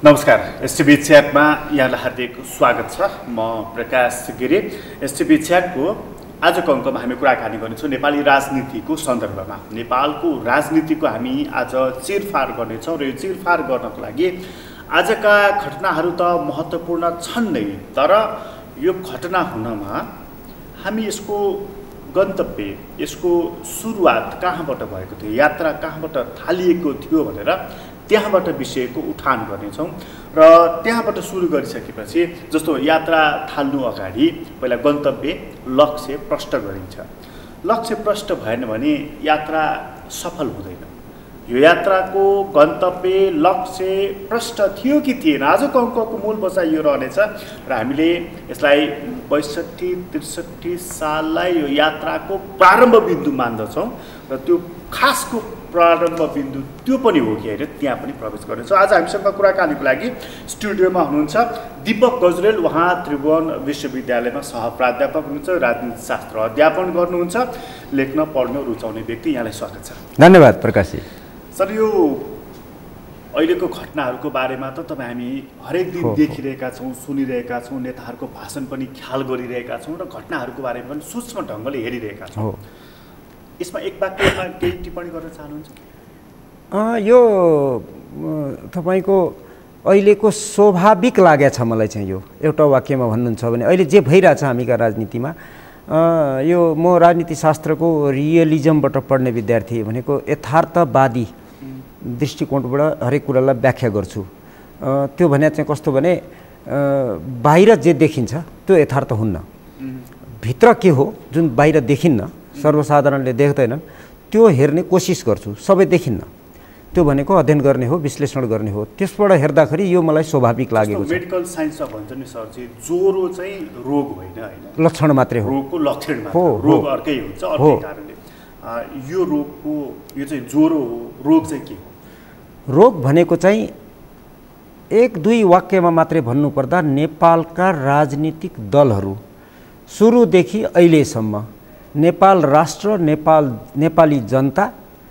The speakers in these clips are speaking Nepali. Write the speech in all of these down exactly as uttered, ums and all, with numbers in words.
नमस्कार, एसटिभी च्याटमा यहाँलाई हार्दिक स्वागत छ। म प्रकाश गिरी। एसटिभी च्याटको आजको अङ्कमा हामी कुराकानी गर्नेछौँ नेपाली राजनीतिको सन्दर्भमा। नेपालको राजनीतिको हामी आज चिरफार गर्नेछौँ र यो चिरफार गर्नको लागि आजका घटनाहरू त महत्त्वपूर्ण छन् नै, तर यो घटना हुनमा हामी यसको गन्तव्य, यसको सुरुवात कहाँबाट भएको थियो, यात्रा कहाँबाट थालिएको थियो भनेर त्यहाँबाट विषयको उठान गर्नेछौँ। र त्यहाँबाट सुरु गरिसकेपछि जस्तो यात्रा थाल्नु अगाडि पहिला गन्तव्य, लक्ष्य प्रष्ट गरिन्छ। लक्ष्य प्रष्ट भएन भने यात्रा सफल हुँदैन। यो यात्राको गन्तव्य, लक्ष्य प्रष्ट थियो कि थिएन, आजको अङ्कको मूल बचाइ यो रहनेछ। र हामीले यसलाई बैसठी त्रिसठी साललाई यो यात्राको प्रारम्भ बिन्दु मान्दछौँ र त्यो खासको प्रारम्भ बिन्दु त्यो पनि हो कि होइन, त्यहाँ पनि प्रवेश गर्नेछौँ। आज हामीसँग कुराकानीको लागि स्टुडियोमा हुनुहुन्छ दीपक गजरेल। उहाँ त्रिभुवन विश्वविद्यालयमा सहप्राध्यापक हुनुहुन्छ, राजनीति शास्त्र अध्यापन गर्नुहुन्छ, लेख्न पढ्न रुचाउने व्यक्ति। यहाँलाई स्वागत छ। धन्यवाद प्रकाशजी। सर, यो अहिलेको घटनाहरूको बारेमा त तपाईँ हामी हरेक दिन देखिरहेका छौँ, सुनिरहेका छौँ, नेताहरूको भाषण पनि ख्याल गरिरहेका छौँ र घटनाहरूको बारेमा पनि सूक्ष्म ढङ्गले हेरिरहेका छौँ। यसमा एक वाक्यमा केही टिप्पणी गर्न चाहनुहुन्छ? यो तपाईँको अहिलेको स्वाभाविक लागेको छ मलाई चाहिँ। यो एउटा वाक्यमा भन्नुहुन्छ भने अहिले जे भइरहेछ हामीका राजनीतिमा, यो म राजनीति शास्त्रको रियलिजमबाट पढ्ने विद्यार्थी भनेको यथार्थवादी दृष्टिकोणबाट हरेक कुरालाई व्याख्या गर्छु। त्यो भने चाहिँ कस्तो भने बाहिर जे देखिन्छ त्यो यथार्थ हुन्न, भित्र के हो जुन बाहिर देखिन्न, सर्वसाधारणले देख्दैनन्, त्यो हेर्ने कोसिस गर्छु। सबै देखिन्न, त्यो भनेको अध्ययन गर्ने हो, विश्लेषण गर्ने हो। त्यसबाट हेर्दाखेरि यो मलाई स्वाभाविक लागेको छ। मेडिकल साइन्समा भन्छ नि सर चाहिँ ज्वरो चाहिँ रोग होइन, होइन लक्षण मात्रै हो, रोगको लक्षण मात्र हो, रोग अर्कै हुन्छ अर्कै कारणले। यो रोगको यो चाहिँ ज्वरो हो, रोग चाहिँ के हो? रोग भनेको चाहिँ एक दुई वाक्यमा मात्रै भन्नुपर्दा नेपालका राजनीतिक दलहरू सुरुदेखि अहिलेसम्म नेपाल राष्ट्र, नेपाल नेपाली जनता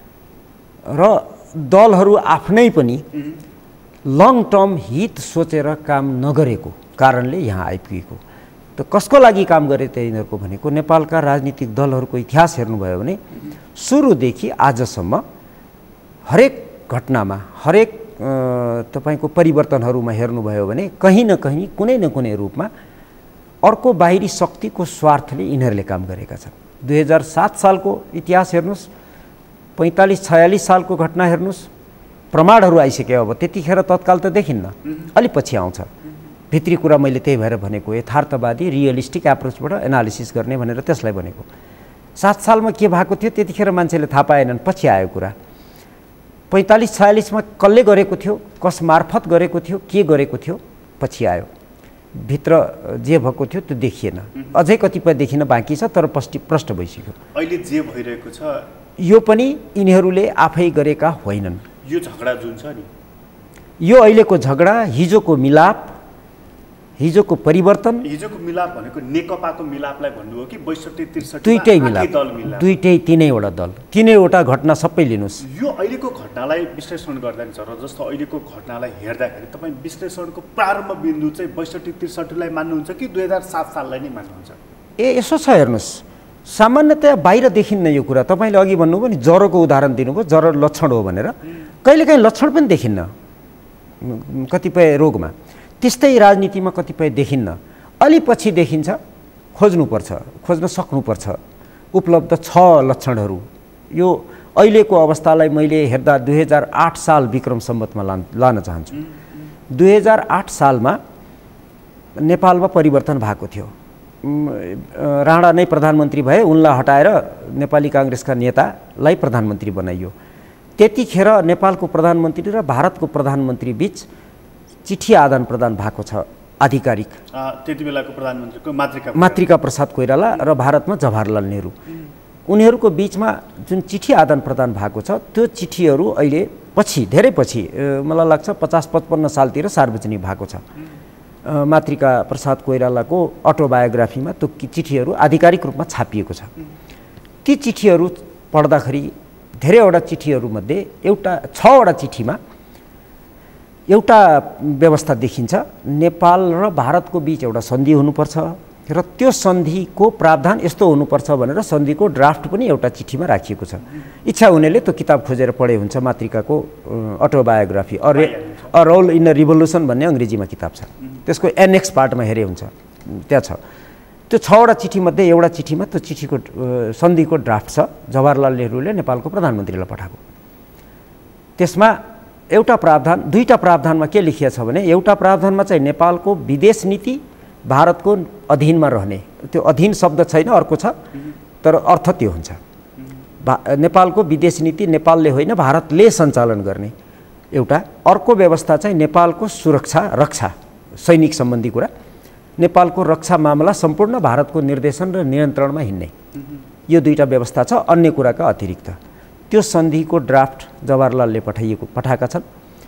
र दलहरू आफ्नै पनि लङ टर्म हित सोचेर काम नगरेको कारणले यहाँ आइपुगेको। त कसको लागि काम गरे त यिनीहरूको भनेको नेपालका राजनीतिक दलहरूको इतिहास हेर्नुभयो भने सुरुदेखि आजसम्म हरेक घटनामा, हरेक तपाईँको परिवर्तनहरूमा हेर्नुभयो भने कहीँ न कहीँ, कुनै न कुनै रूपमा अर्को बाहिरी शक्तिको स्वार्थले यिनीहरूले काम गरेका छन्। दुई हजार सात सालको इतिहास हेर्नुहोस्, पैँतालिस छयालिस सालको घटना हेर्नुहोस्, प्रमाणहरू आइसक्यो। अब त्यतिखेर तत्काल त देखिन्न, अलि पछि आउँछ। भित्री कुरा मैले त्यही भएर भनेको यथार्थवादी रियलिस्टिक एप्रोचबाट एनालिसिस गर्ने भनेर त्यसलाई भनेको। सात सालमा के भएको थियो त्यतिखेर मान्छेले थाहा पाएनन्, पछि आयो कुरा। पैँतालिस छयालिसमा कसले गरेको थियो, कस मार्फत गरेको थियो, के गरेको थियो, पछि आयो। भित्र जे भएको थियो त्यो देखिएन, अझै कतिपय देखिन बाँकी छ, तर प्रष्ट प्रष्ट भइसक्यो। अहिले जे भइरहेको छ यो पनि यिनीहरूले आफै गरेका होइनन्। यो झगडा जुन छ नि, यो अहिलेको झगडा, हिजोको मिलाप, हिजोको परिवर्तन। हिजोको मिलाप भनेको नेकपाको मिलापलाई भन्नु हो कि बैसठी त्रिसठी दुईटै मिलाप, दुईटै तिनैवटा दल, तिनैवटा घटना सबै लिनुहोस्। यो अहिलेको घटनालाई विश्लेषण गर्दा नि सर, जस्तो अहिलेको घटनालाई हेर्दाखेरि तपाईँ विश्लेषणको प्रारम्भ बिन्दु चाहिँ बैसठी त्रिसठीलाई मान्नुहुन्छ कि दुई हजार सात साललाई नै मान्नुहुन्छ? ए यसो छ हेर्नुहोस्, सामान्यतया बाहिर देखिन्न यो कुरा। तपाईँले अघि भन्नुभयो नि ज्वरोको उदाहरण दिनुभयो, ज्वरो लक्षण हो भनेर। कहिलेकाहीँ लक्षण पनि देखिन्न कतिपय रोगमा, त्यस्तै राजनीतिमा कतिपय देखिन्न, अलि पछि देखिन्छ। खोज्नुपर्छ, खोज्न सक्नुपर्छ। उपलब्ध छ लक्षणहरू। यो अहिलेको अवस्थालाई मैले हेर्दा दुई हजार आठ साल विक्रम सम्वतमा लान लान चाहन्छु। दुई हजार आठ सालमा नेपालमा परिवर्तन भएको थियो। राणा नै प्रधानमन्त्री भए, उनलाई हटाएर नेपाली काङ्ग्रेसका नेतालाई प्रधानमन्त्री बनाइयो। त्यतिखेर नेपालको प्रधानमन्त्री र भारतको प्रधानमन्त्री बीच चिठी आदान प्रदान भएको छ, आधिकारिक। त्यति बेलाको प्रधानमन्त्रीको मातृका मातृका प्रसाद कोइराला र भारतमा जवाहरलाल नेहरू, उनीहरूको बिचमा जुन चिठी आदान प्रदान भएको छ त्यो चिठीहरू अहिले पछि, धेरै पछि, मलाई लाग्छ पचास पचपन्न सालतिर सार्वजनिक भएको छ। मातृका प्रसाद कोइरालाको अटोबायोग्राफीमा त्यो चिठीहरू आधिकारिक रूपमा छापिएको छ। ती चिठीहरू पढ्दाखेरि धेरैवटा चिठीहरूमध्ये एउटा छवटा चिठीमा एउटा व्यवस्था देखिन्छ, नेपाल र भारतको बीच एउटा सन्धि हुनुपर्छ र त्यो सन्धिको प्रावधान यस्तो हुनुपर्छ भनेर सन्धिको ड्राफ्ट पनि एउटा चिठीमा राखिएको छ। इच्छा हुनेले त्यो किताब खोजेर पढे हुन्छ, मातृकाको अटोबायोग्राफी अरे a role in a revolution भन्ने अङ्ग्रेजीमा किताब छ, त्यसको एनेक्स पार्टमा हेरे हुन्छ, त्यहाँ छ। त्यो छवटा चिठीमध्ये एउटा चिठीमा त्यो चिठीको सन्धिको ड्राफ्ट छ, जवाहरलाल नेहरूले नेपालको प्रधानमन्त्रीलाई पठाएको। त्यसमा एउटा प्रावधान, दुईवटा प्रावधानमा के लेखिएको छ भने, एउटा प्रावधानमा चाहिँ नेपालको विदेश नीति भारतको अधीनमा रहने, त्यो अधीन शब्द छैन, अर्को छ, तर अर्थ त्यो हुन्छ। नेपालको विदेश नीति नेपालले होइन भारतले सञ्चालन गर्ने एउटा। अर्को व्यवस्था चाहिँ नेपालको सुरक्षा रक्षा सैनिक सम्बन्धी कुरा, नेपालको रक्षा मामला सम्पूर्ण भारतको निर्देशन र नियन्त्रणमा हिँड्ने, यो दुईवटा व्यवस्था छ अन्य कुराका अतिरिक्त। त्यो सन्धिको ड्राफ्ट जवाहरलालले पठाइएको पठाएका छन्,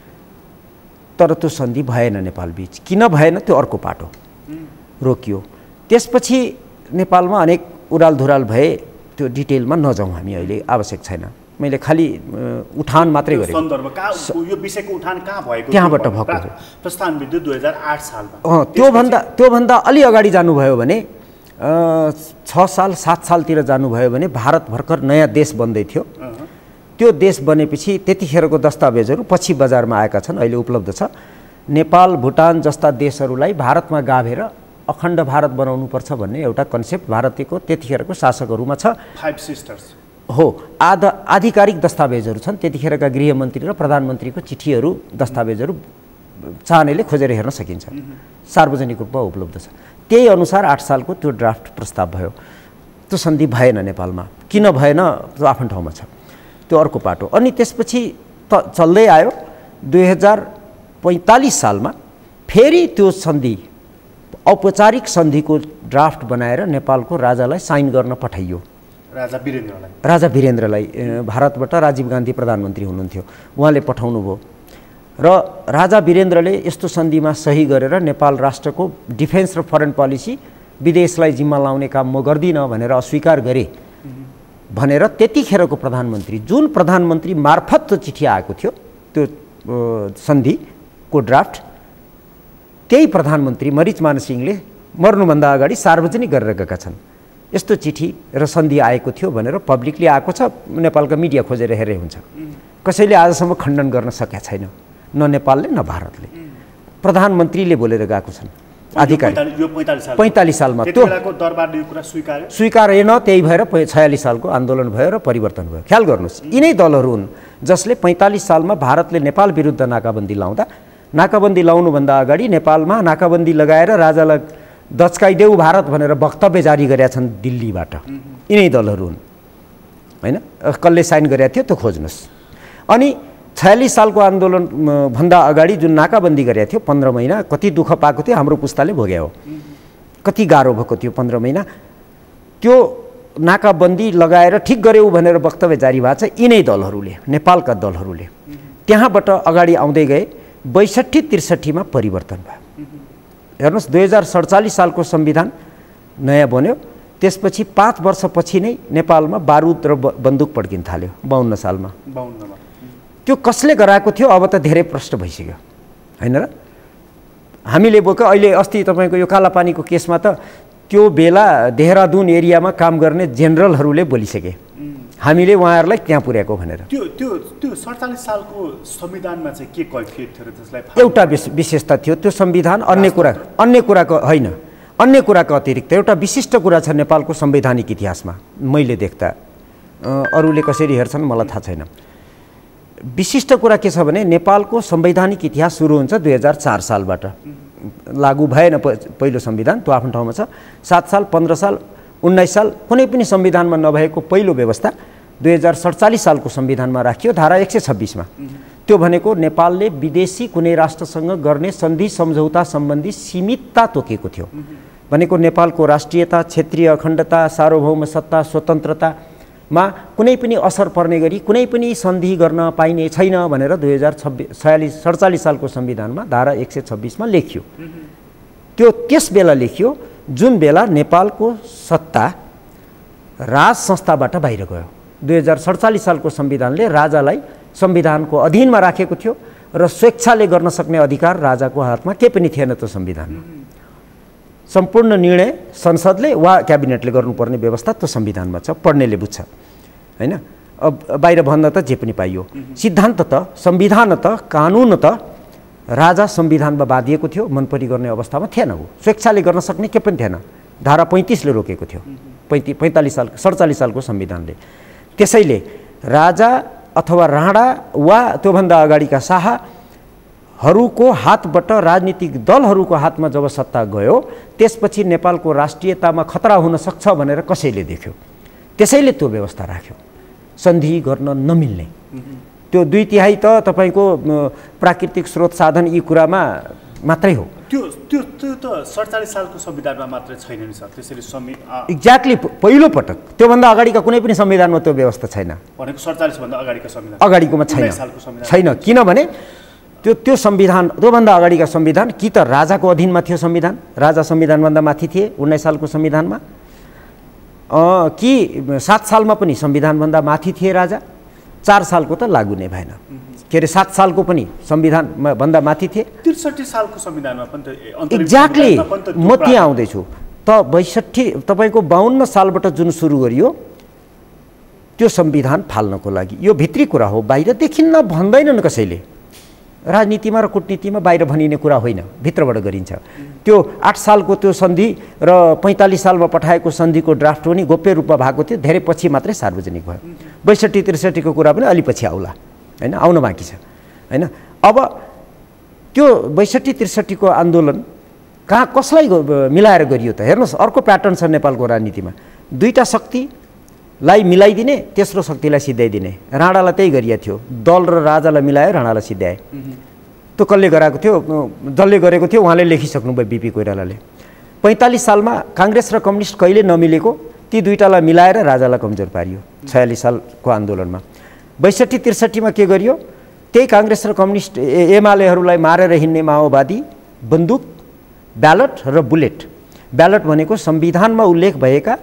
तर त्यो सन्धि भएन नेपाल बीच। किन भएन त्यो अर्को पाटो, रोकियो। त्यसपछि नेपालमा अनेक उरालधुराल भए, त्यो डिटेलमा नजाउँ हामी, अहिले आवश्यक छैन। मैले खालि उठान मात्रै गरेँ। यो विषयको उठान कहाँ भएको? त्यहाँबाट भएको प्रस्थान विद्युत दुई हजार आठ सालमा। त्योभन्दा त्योभन्दा अलि अगाडि जानुभयो भने छ साल सात सालतिर जानुभयो भने भारत भर्खर नयाँ देश बन्दै थियो। त्यो देश बनेपछि त्यतिखेरको दस्तावेजहरू पछि बजारमा आएका छन्, अहिले उपलब्ध छ। नेपाल भुटान जस्ता देशहरूलाई भारतमा गाभेर अखण्ड भारत बनाउनुपर्छ भन्ने एउटा कन्सेप्ट भारतको त्यतिखेरको शासकहरूमा छ। फाइभ सिस्टर्स हो, आधा आधिकारिक दस्तावेजहरू छन्, त्यतिखेरका गृहमन्त्री र प्रधानमन्त्रीको चिठीहरू दस्तावेजहरू चाहनेले खोजेर हेर्न सकिन्छ, सार्वजनिक रूपमा उपलब्ध छ। त्यही अनुसार आठ सालको त्यो ड्राफ्ट प्रस्ताव भयो, त्यो सन्धि भएन नेपालमा। किन भएन त्यो आफ्नो ठाउँमा छ, त्यो अर्को पाटो। अनि त्यसपछि त चल्दै आयो। दुई हजार पैँतालिस सालमा फेरि त्यो सन्धि, औपचारिक सन्धिको ड्राफ्ट बनाएर नेपालको राजालाई साइन गर्न पठाइयो, राजा वीरेन्द्रलाई। राजा वीरेन्द्रलाई भारतबाट राजीव गान्धी प्रधानमन्त्री हुनुहुन्थ्यो, उहाँले पठाउनु भयो र राजा वीरेन्द्रले यस्तो सन्धिमा सही गरेर नेपाल राष्ट्रको डिफेन्स र फरेन पोलिसी विदेशलाई जिम्मा लाउने काम म गर्दिनँ भनेर अस्वीकार गरे भनेर त्यतिखेरको प्रधानमन्त्री, जुन प्रधानमन्त्री मार्फत त्यो चिठी आएको थियो, त्यो सन्धिको ड्राफ्ट, त्यही प्रधानमन्त्री मरिचमान सिंहले मर्नुभन्दा अगाडि सार्वजनिक गरेर गएका छन्। यस्तो चिठी र सन्धि आएको थियो भनेर पब्लिकली आएको छ, नेपालका मिडिया खोजेर हेरे हुन्छ। कसैले आजसम्म खण्डन गर्न सकेका छैन, न नेपालले न भारतले। प्रधानमन्त्रीले बोलेर गएको छन् आधिकारिक। पैँतालिस सालमा त्यो दरबारले यो कुरा स्वीकार्यो स्वीकारेन, त्यही भएर छयालिस सालको आन्दोलन भयो र परिवर्तन भयो। ख्याल गर्नुहोस्, यिनै दलहरू हुन् जसले पैँतालिस सालमा भारतले नेपाल विरुद्ध नाकाबन्दी लाउँदा, नाकाबन्दी लाउनुभन्दा अगाडि नेपालमा नाकाबन्दी लगाएर राजालाई दच्काइदेऊ भारत भनेर वक्तव्य जारी गरेका छन् दिल्लीबाट। यिनै दलहरू हुन्, होइन? कसले साइन गरेका थियो त्यो खोज्नुहोस्। अनि छयालिस सालको आन्दोलन भन्दा अगाडि जुन नाकाबन्दी गरेका थियो, पन्ध्र महिना कति दुःख पाएको थियो हाम्रो पुस्ताले भोग्यो हो, कति गाह्रो भएको थियो पन्ध्र महिना। त्यो नाकाबन्दी लगाएर ठिक गर्यौ भनेर वक्तव्य जारी भएको छ यिनै दलहरूले, नेपालका दलहरूले। त्यहाँबाट अगाडि आउँदै गए, बैसठी त्रिसठीमा परिवर्तन भयो। हेर्नुहोस्, दुई हजार सडचालिस सालको संविधान नयाँ बन्यो, त्यसपछि पाँच वर्षपछि नै नेपालमा बारुद र बन्दुक पड्किन थाल्यो बाउन्न सालमा। त्यो कसले गराएको थियो अब त धेरै प्रश्न भइसक्यो, होइन र? हामीले बोक्यो अहिले अस्ति तपाईँको यो कालापानीको केसमा त त्यो बेला देहरादुन एरियामा काम गर्ने जेनरलहरूले बोलिसके, हामीले उहाँहरूलाई त्यहाँ पुर्याएको भनेर। त्यो त्यो त्यो सडचालिस सालको संविधानमा चाहिँ के कैफियत थियो र त्यसलाई एउटा विशेषता थियो त्यो संविधान। अन्य कुरा अन्य कुराको होइन, अन्य कुराको अतिरिक्त एउटा विशिष्ट कुरा छ नेपालको संवैधानिक इतिहासमा मैले देख्दा, अरूले कसरी हेर्छन् मलाई थाहा छैन। विशिष्ट कुरा के छ भने नेपालको संवैधानिक इतिहास सुरु हुन्छ दुई हजार चार सालबाट, लागू भएन पहिलो संविधान, त्यो आफ्नो ठाउँमा छ। सात साल पन्ध्र साल उन्नाइस साल कुनै पनि संविधानमा नभएको पहिलो व्यवस्था दुई हजार सडचालिस सालको संविधानमा राखियो, धारा एक सय छब्बिसमा। त्यो भनेको नेपालले विदेशी कुनै राष्ट्रसँग गर्ने सन्धि सम्झौता सम्बन्धी सीमितता तोकेको थियो। भनेको नेपालको राष्ट्रियता, क्षेत्रीय अखण्डता, सार्वभौम सत्ता, स्वतन्त्रतामा कुनै पनि असर पर्ने गरी कुनै पनि सन्धि गर्न पाइने छैन भनेर दुई हजार छब्बिस छयालिस सडचालिस सालको संविधानमा धारा एक सय छब्बिसमा लेखियो। त्यो त्यस बेला लेखियो जुन बेला नेपालको सत्ता राज संस्थाबाट बाहिर गयो। दुई हजार सडचालिस सालको संविधानले राजालाई संविधानको अधीनमा राखेको थियो र स्वेच्छाले गर्न सक्ने अधिकार राजाको हातमा केही पनि थिएन त्यो संविधानमा। सम्पूर्ण निर्णय संसदले वा क्याबिनेटले गर्नुपर्ने व्यवस्था त्यो संविधानमा छ, पढ्नेले बुझ्छ हैन। अब बाहिर भन्न त जे पनि पाइयो। सिद्धान्त त, संविधान त, कानुन त राजा संविधानमा बाँधिएको थियो, मनपरी गर्ने अवस्थामा थिएन। हो स्वेच्छाले गर्न सक्ने के पनि थिएन। धारा पैँतिसले रोकेको थियो, पैँति पैँतालिस साल सडचालिस सालको संविधानले। त्यसैले राजा अथवा राणा वा त्योभन्दा अगाडिका शाहहरूको हातबाट राजनीतिक दलहरूको हातमा जब सत्ता गयो, त्यसपछि नेपालको राष्ट्रियतामा खतरा हुन सक्छ भनेर कसैले देख्यो, त्यसैले त्यो व्यवस्था राख्यो, सन्धि गर्न नमिल्ने। त्यो दुई तिहाई त तपाईँको प्राकृतिक स्रोत साधन यी कुरामा मात्रै हो। त्यो त्यो त्यो त सडचालिस सालको संविधानमा मात्रै छैन नि सर। त्यसरी संवि एक्ज्याक्टली पहिलो पटक, त्योभन्दा अगाडिका कुनै पनि संविधानमा त्यो व्यवस्था छैन। भनेको सडचालिस भन्दा अगाडिका संविधान अगाडिकोमा छैन छैन किनभने त्यो त्यो संविधान त्योभन्दा अगाडिका संविधान कि त राजाको अधीनमा थियो संविधान, राजा संविधानभन्दा माथि थिए उन्नाइस सालको संविधानमा, कि सात सालमा पनि संविधानभन्दा माथि थिए राजा, चार सालको त लागू नै भएन, के अरे सात सालको पनि संविधानमा भन्दा माथि थिए। त्रिसठी सालको संविधानमा पनि त एक्ज्याक्टली म त्यहाँ आउँदैछु त। बैसठी तपाईँको बाहन्न सालबाट जुन सुरु गरियो त्यो संविधान फाल्नको लागि, यो भित्री कुरा हो, बाहिर देखिन्न भन्दैनन् कसैले। राजनीतिमा र कूटनीतिमा बाहिर भनिने कुरा होइन, भित्रबाट गरिन्छ। त्यो आठ सालको त्यो सन्धि र पैँतालिस सालमा पठाएको सन्धिको ड्राफ्ट पनि गोप्य रूपमा भएको थियो, धेरै पछि मात्रै सार्वजनिक भयो। बैसठी त्रिसठीको कुरा पनि अलि पछि आउला हैन, आउन बाँकी छ हैन। अब त्यो बैसठी त्रिसठीको आन्दोलन कहाँ कसलाई मिलाएर गरियो त? हेर्नुहोस्, अर्को प्याटर्न छ नेपालको राजनीतिमा, दुईटा शक्तिलाई मिलाइदिने, तेस्रो शक्तिलाई सिद्ध्याइदिने। राणालाई त्यही गरिएको थियो, दल र राजालाई मिलायो, राणालाई सिद्ध्याए। त्यो कसले गराएको थियो? जसले गरेको थियो उहाँले लेखिसक्नुभयो, बिपी कोइरालाले। पैँतालिस सालमा काङ्ग्रेस र कम्युनिस्ट कहिले नमिलेको, ती दुईटालाई मिलाएर राजालाई कमजोर पारियो छयालिस सालको आन्दोलनमा। बैसठी त्रिसठीमा के गरियो? त्यही काङ्ग्रेस र कम्युनिस्ट एमालेहरूलाई मारेर हिँड्ने माओवादी बन्दुक, ब्यालट र बुलेट। ब्यालट भनेको संविधानमा उल्लेख भएका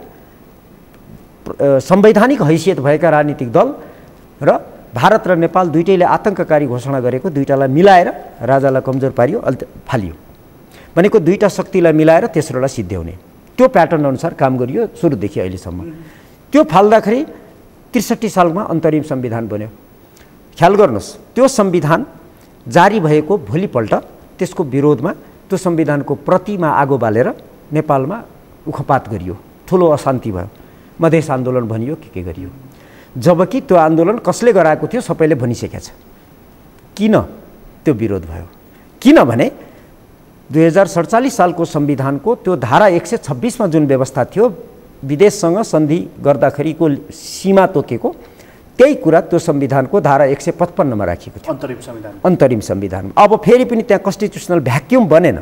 संवैधानिक हैसियत भएका राजनीतिक दल र भारत र नेपाल दुईटैले आतङ्ककारी घोषणा गरेको दुईटालाई मिलाएर राजालाई कमजोर पारियो, अलि फालियो। भनेको दुईटा शक्तिलाई मिलाएर तेस्रोलाई सिद्ध्याउने, त्यो प्याटर्न अनुसार काम गरियो सुरुदेखि अहिलेसम्म। त्यो फाल्दाखेरि त्रिसठी सालमा अन्तरिम संविधान बन्यो। ख्याल गर्नुहोस्, त्यो संविधान जारी भएको भोलिपल्ट त्यसको विरोधमा त्यो संविधानको प्रतिमा आगो बालेर नेपालमा उखपात गरियो, ठुलो अशान्ति भयो, मधेस आन्दोलन भनियो, के के गरियो। जबकि त्यो आन्दोलन कसले गराएको थियो सबैले भनिसकेका छ। किन त्यो विरोध भयो? किनभने दुई हजार सडचालिस सालको संविधानको त्यो धारा एक सय छब्बिसमा जुन व्यवस्था थियो, विदेशसँग सन्धि गर्दाखेरिको सीमा तोकेको, त्यही कुरा त्यो संविधानको धारा एक सय पचपन्नमा राखिएको थियो, अन्तरिम संविधान अन्तरिम संविधानमा। अब फेरि पनि त्यहाँ कन्स्टिट्युसनल भ्याक्युम बनेन,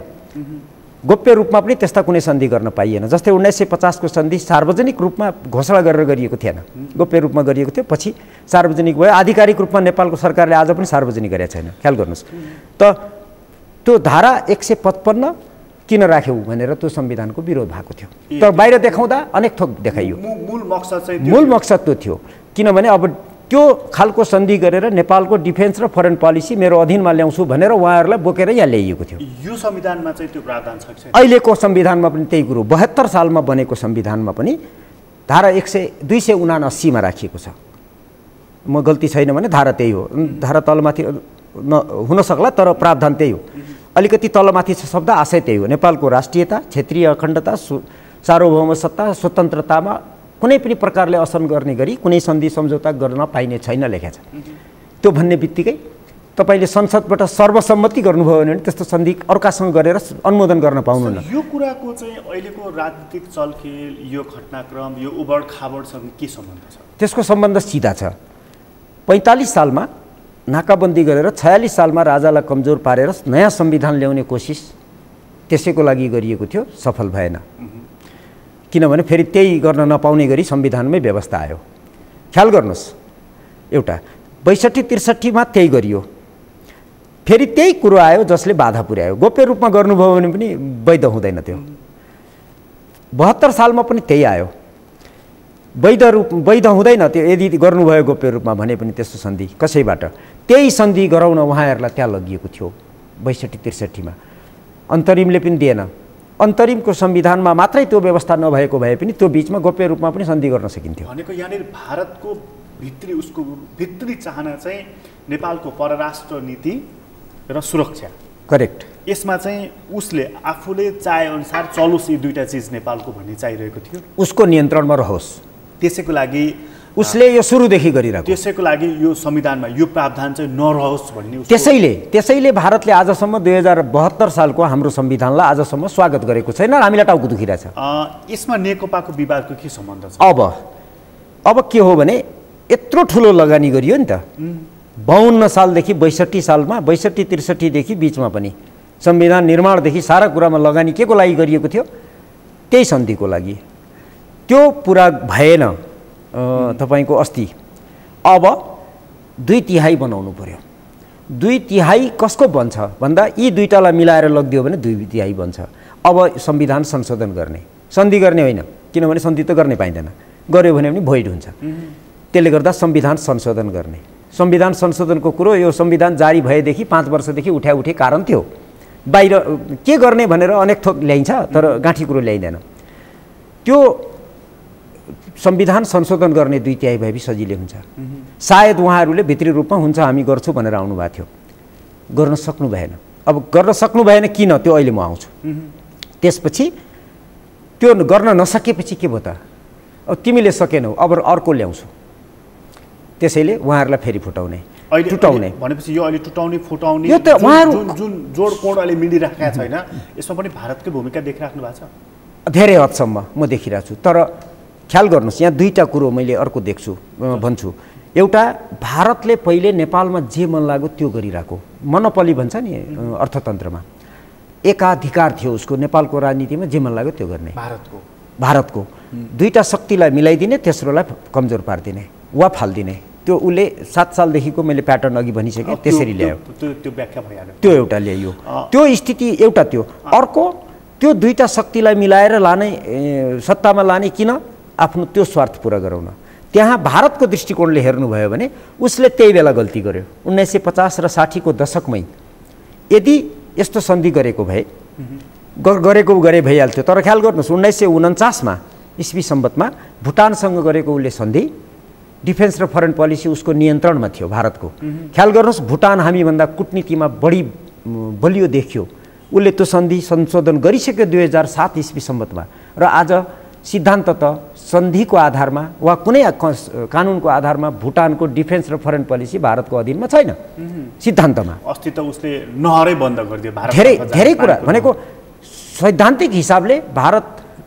गोप्य रूपमा पनि त्यस्ता कुनै सन्धि गर्न पाइएन। जस्तै उन्नाइस सय पचासको सन्धि सार्वजनिक रूपमा घोषणा गरेर गरिएको थिएन, गोप्य रूपमा गरिएको थियो, पछि सार्वजनिक भयो। आधिकारिक रूपमा नेपालको सरकारले आज पनि सार्वजनिक गरेको छैन। ख्याल गर्नुहोस् त, त्यो धारा एक सय पचपन्न किन राख्यौ भनेर त्यो संविधानको विरोध भएको थियो। तर बाहिर देखाउँदा अनेक थोक देखाइयो, मूल मकसद चाहिँ मूल मकसद त्यो थियो। किनभने अब त्यो खालको सन्धि गरेर नेपालको डिफेन्स र फरेन पोलिसी मेरो अधीनमा ल्याउँछु भनेर उहाँहरूलाई बोकेर यहाँ ल्याइएको थियो। यो संविधानमा चाहिँ त्यो प्रावधान छ कि छैन? अहिलेको संविधानमा पनि त्यही कुरो, बहत्तर सालमा बनेको संविधानमा पनि धारा एक सय दुई सय उनासीमा राखिएको छ। म गल्ती छैन भने धारा त्यही हो, धारा तलमाथि न हुन सक्ला तर प्रावधान त्यही हो। अलिकति तलमाथि छ शब्द, आशय त्यही हो। नेपालको राष्ट्रियता, क्षेत्रीय अखण्डता, सार्वभौम सत्ता, स्वतन्त्रतामा कुनै पनि प्रकारले असर गर्ने गरी कुनै सन्धि सम्झौता गर्न पाइने छैन लेखेको छ। त्यो भन्ने बित्तिकै तपाईँले संसदबाट सर्वसम्मति गर्नुभयो भने त्यस्तो सन्धि अर्कासँग गरेर अनुमोदन गर्न पाउनुहुन्न। यो कुराको चाहिँ अहिलेको राजनीतिक चलखेल, यो घटनाक्रम, यो उबड खाबडसँग के सम्बन्ध छ? त्यसको सम्बन्ध सिधा छ। पैँतालिस सालमा नाकाबन्दी गरेर छयालिस सालमा राजालाई कमजोर पारेर नयाँ संविधान ल्याउने कोसिस त्यसैको लागि गरिएको थियो, सफल भएन। किनभने फेरि त्यही गर्न नपाउने गरी संविधानमै व्यवस्था आयो। ख्याल गर्नुहोस्, एउटा बैसठी त्रिसठीमा त्यही गरियो, फेरि त्यही कुरो आयो जसले बाधा पुर्यायो। गोप्य रूपमा गर्नुभयो भने पनि वैध हुँदैन त्यो। बहत्तर सालमा पनि त्यही आयो। वैध रूप वैध हुँदैन त्यो यदि गर्नुभयो गोप्य रूपमा भने पनि त्यस्तो सन्धि कसैबाट। त्यही सन्धि गराउन उहाँहरूलाई त्यहाँ लगिएको थियो बैसठी त्रिसठीमा। अन्तरिमले पनि दिएन। अन्तरिमको संविधानमा मात्रै त्यो व्यवस्था नभएको भए पनि त्यो बिचमा गोप्य रूपमा पनि सन्धि गर्न सकिन्थ्यो। भनेको यहाँनिर भारतको भित्री उसको भित्री चाहना चाहिँ नेपालको परराष्ट्र नीति र सुरक्षा। करेक्ट। यसमा चाहिँ उसले आफूले चाहेअनुसार चलोस् यी दुईवटा चिज नेपालको भन्ने चाहिरहेको थियो। उसको नियन्त्रणमा रहोस्। त्यसैको लागि उसले यो सुरुदेखि गरिरहेको। त्यसैको लागि यो संविधानमा यो प्रावधान चाहिँ नरहोस् भन्ने। त्यसैले त्यसैले भारतले आजसम्म दुई हजार बहत्तर सालको हाम्रो संविधानलाई आजसम्म स्वागत गरेको छैन। हामीलाई टाउको दुखिरहेछ। यसमा नेकपाको विवादको के सम्बन्ध छ? अब अब के हो भने यत्रो ठुलो लगानी गरियो नि त। बाउन्न सालदेखि बैसठी सालमा बैसठी त्रिसठीदेखि बिचमा पनि संविधान निर्माणदेखि सारा कुरामा लगानी के को लागि गरिएको थियो? त्यही सन्धिको लागि। त्यो पुरा भएन तपाईँको अस्ति। अब दुई तिहाई बनाउनु पर्यो। दुई तिहाई कसको बन्छ भन्दा यी दुईटालाई मिलाएर लगिदियो भने दुई तिहाई बन्छ। अब संविधान संशोधन गर्ने, सन्धि गर्ने होइन, किनभने सन्धि त गर्नै पाइँदैन। गर्यो भने पनि भोइड हुन्छ। त्यसले गर्दा संविधान संशोधन गर्ने। संविधान संशोधनको कुरो यो संविधान जारी भएदेखि पाँच वर्षदेखि उठ्या उठे कारण थियो। बाहिर के गर्ने भनेर अनेक थोक ल्याइन्छ तर गाँठी कुरो ल्याइँदैन। त्यो संविधान संशोधन गर्ने दुई तिहाई भए सजिलै हुन्छ। सायद उहाँहरूले भित्री रूपमा हुन्छ हामी गर्छौँ भनेर आउनुभएको थियो। गर्न सक्नु भएन। अब गर्न सक्नु भएन किन त्यो अहिले म आउँछु। त्यसपछि त्यो गर्न नसकेपछि के भयो त? अब तिमीले सकेनौ अब अर्को ल्याउँछु। त्यसैले उहाँहरूलाई फेरि फुटाउने टुटाउने भनेपछि यो अहिले टुटाउने फुटाउने यो त उहाँहरू जुन जुन जोड कोड अहिले मिलिरहेको छैन यसमा पनि भारतकै भूमिका देखिराख्नु भएको छ। धेरै हदसम्म म देखिरहेको छु। तर ख्याल गर्नुहोस् यहाँ दुईवटा कुरो मैले अर्को देख्छु भन्छु। एउटा भारतले पहिले नेपालमा जे मन लाग्यो त्यो गरिरहेको मोनोपोली भन्छ नि अर्थतन्त्रमा। एकाधिकार थियो उसको नेपालको राजनीतिमा जे मन लाग्यो त्यो गर्ने। भारतको भारतको दुईवटा शक्तिलाई मिलाइदिने तेस्रोलाई कमजोर पारिदिने वा फालिदिने। त्यो उसले सात सालदेखिको मैले प्याटर्न अघि भनिसकेँ त्यसरी ल्यायो। त्यो व्याख्या भइहाल्यो। त्यो एउटा ल्याइयो। त्यो स्थिति एउटा त्यो। अर्को त्यो दुईवटा शक्तिलाई मिलाएर लाने सत्तामा लाने किन? आफ्नो त्यो स्वार्थ पुरा गराउन। त्यहाँ भारतको दृष्टिकोणले हेर्नुभयो भने उसले त्यही बेला गल्ती गर्यो। उन्नाइस सय पचास र साठीको दशकमै यदि यस्तो सन्धि गरेको भए गरेको गरे भइहाल्थ्यो। तर ख्याल गर्नुहोस् उन्नाइस सय उन्चासमा इस्वी सम्बतमा भुटानसँग गरेको उसले सन्धि डिफेन्स र फरेन पोलिसी उसको नियन्त्रणमा थियो भारतको। ख्याल गर्नुहोस् भुटान हामीभन्दा कुटनीतिमा बढी बलियो देखियो। उसले त्यो सन्धि संशोधन गरिसक्यो दुई हजार सात इस्वी सम्बतमा। र आज सिद्धान्त त सन्धिको आधारमा वा कुनै कानुनको आधारमा भुटानको डिफेन्स र फरेन पोलिसी भारतको अधीनमा छैन सिद्धान्तमा। अस्ति त उसले नहरै बन्द गरिदियो भारत। धेरै धेरै कुरा भनेको सैद्धान्तिक हिसाबले भारत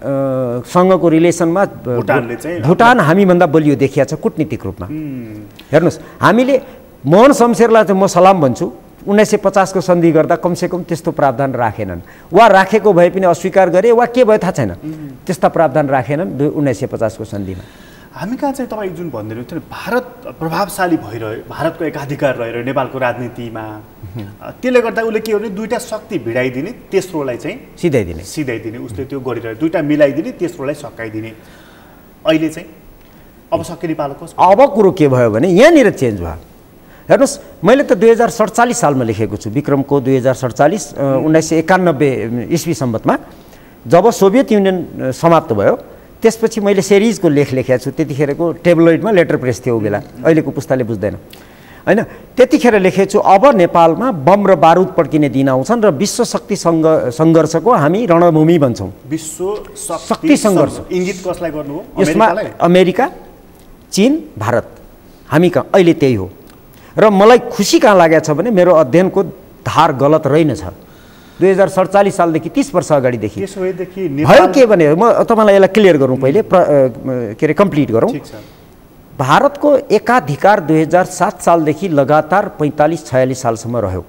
सँगको रिलेसनमा भुटानले चाहिँ भुटान हामीभन्दा बलियो देखिया छ कुटनीतिक रूपमा। हेर्नुहोस् हामीले मोहन शमशेरलाई चाहिँ म सलाम भन्छु। उन्नाइस सय पचासको सन्धि गर्दा कमसेकम त्यस्तो प्रावधान राखेनन् वा राखेको भए पनि अस्वीकार गरे वा के भयो थाहा छैन। त्यस्ता प्रावधान राखेनन् उन्नाइस सय पचासको सन्धिमा। हामी कहाँ चाहिँ तपाईँ जुन भन्दै हुनुहुन्थ्यो भारत प्रभावशाली भइरह्यो, भारतको एकाधिकार रह्यो नेपालको राजनीतिमा। त्यसले गर्दा उसले के गर्ने दुईवटा शक्ति भिडाइदिने तेस्रोलाई चाहिँ सिधाइदिने सिधाइदिने उसले त्यो गरिरह्यो। दुईवटा मिलाइदिने तेस्रोलाई सकाइदिने। अहिले चाहिँ अब सक्यो नेपालको। अब कुरो के भयो भने यहाँनिर चेन्ज भयो। हेर्नुहोस् मैले त दुई हजार सडचालिस सालमा लेखेको छु विक्रमको दुई हजार सडचालिस उन्नाइस सय एकानब्बे इस्वी सम्बतमा जब सोभियत युनियन समाप्त भयो त्यसपछि मैले सिरिजको लेख लेखेको छु। त्यतिखेरको टेब्लोइडमा लेटर प्रेस थियो बेला, अहिलेको पुस्ताले बुझ्दैन होइन। त्यतिखेर लेखेको छु अब नेपालमा बम र बारुद पड्किने दिन आउँछन् र विश्व शक्ति सङ्घर्षको हामी रणभूमि बन्छौँ। विश्व शक्ति सङ्घर्ष इङ्गित कसलाई गर्नु हो? यसमा अमेरिका, चीन, भारत हामी कहाँ अहिले त्यही हो। र मलाई खुसी कहाँ लागेको छ भने मेरो अध्ययनको धार गलत रहेनछ। दुई हजार सडचालिस सालदेखि तीस वर्ष अगाडिदेखि भयो के भने म तपाईँलाई यसलाई क्लियर गरौँ पहिले के अरे कम्प्लिट गरौँ। भारतको एकाधिकार दुई हजार सात सालदेखि लगातार पैँतालिस छयालिस सालसम्म रह्यो।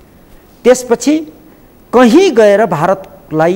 त्यसपछि कहीँ गएर भारतलाई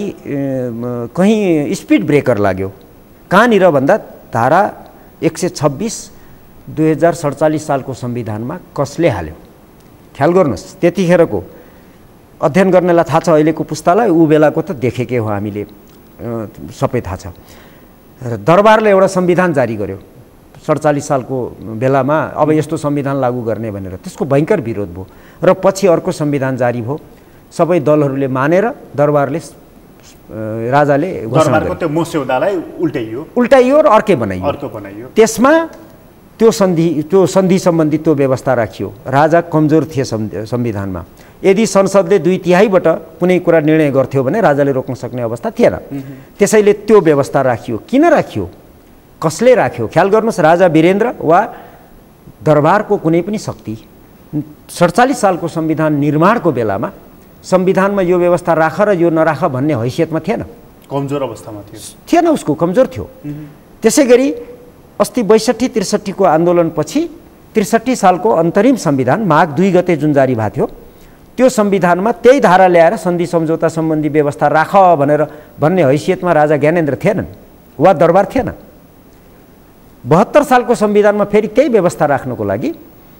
कहीँ स्पिड ब्रेकर लाग्यो। कहाँनिर भन्दा धारा एक सय छब्बिस दुई हजार सडचालिस सालको संविधानमा कसले हाल्यो? ख्याल गर्नुहोस् त्यतिखेरको अध्ययन गर्नेलाई थाहा छ, अहिलेको पुस्तालाई ऊ बेलाको त देखेकै हो हामीले, सबै थाहा छ। दरबारले एउटा संविधान जारी गर्यो सडचालिस सालको बेलामा, अब यस्तो संविधान लागू गर्ने भनेर। त्यसको भयङ्कर विरोध भयो र पछि अर्को संविधान जारी भयो। सबै दलहरूले मानेर दरबारले राजाले दरबारको त्यो मस्यौदालाई उल्टाइयो उल्टाइयो र अर्कै बनाइयो अर्को बनाइयो। त्यसमा त्यो सन्धि त्यो सन्धि सम्बन्धी त्यो व्यवस्था राखियो। राजा कमजोर थिए संविधानमा। यदि संसदले दुई तिहाईबाट कुनै कुरा निर्णय गर्थ्यो भने राजाले रोक्न सक्ने अवस्था थिएन। त्यसैले त्यो व्यवस्था राखियो। किन राखियो, कसले राख्यो? ख्याल गर्नुहोस्, राजा वीरेन्द्र वा दरबारको कुनै पनि शक्ति सडचालिस सालको संविधान निर्माणको बेलामा संविधानमा यो व्यवस्था राख र यो नराख भन्ने हैसियतमा थिएन। कमजोर अवस्थामा थियो थिएन उसको, कमजोर थियो। त्यसै गरी अस्ति बैसठी त्रिसठीको आन्दोलनपछि त्रिसठी सालको अन्तरिम संविधान माघ दुई गते जुन जारी भएको थियो, त्यो संविधानमा त्यही धारा ल्याएर सन्धि सम्झौता सम्बन्धी व्यवस्था राख भनेर भन्ने हैसियतमा राजा ज्ञानेन्द्र थिएनन् वा दरबार थिएन। बहत्तर सालको संविधानमा फेरि त्यही व्यवस्था राख्नको लागि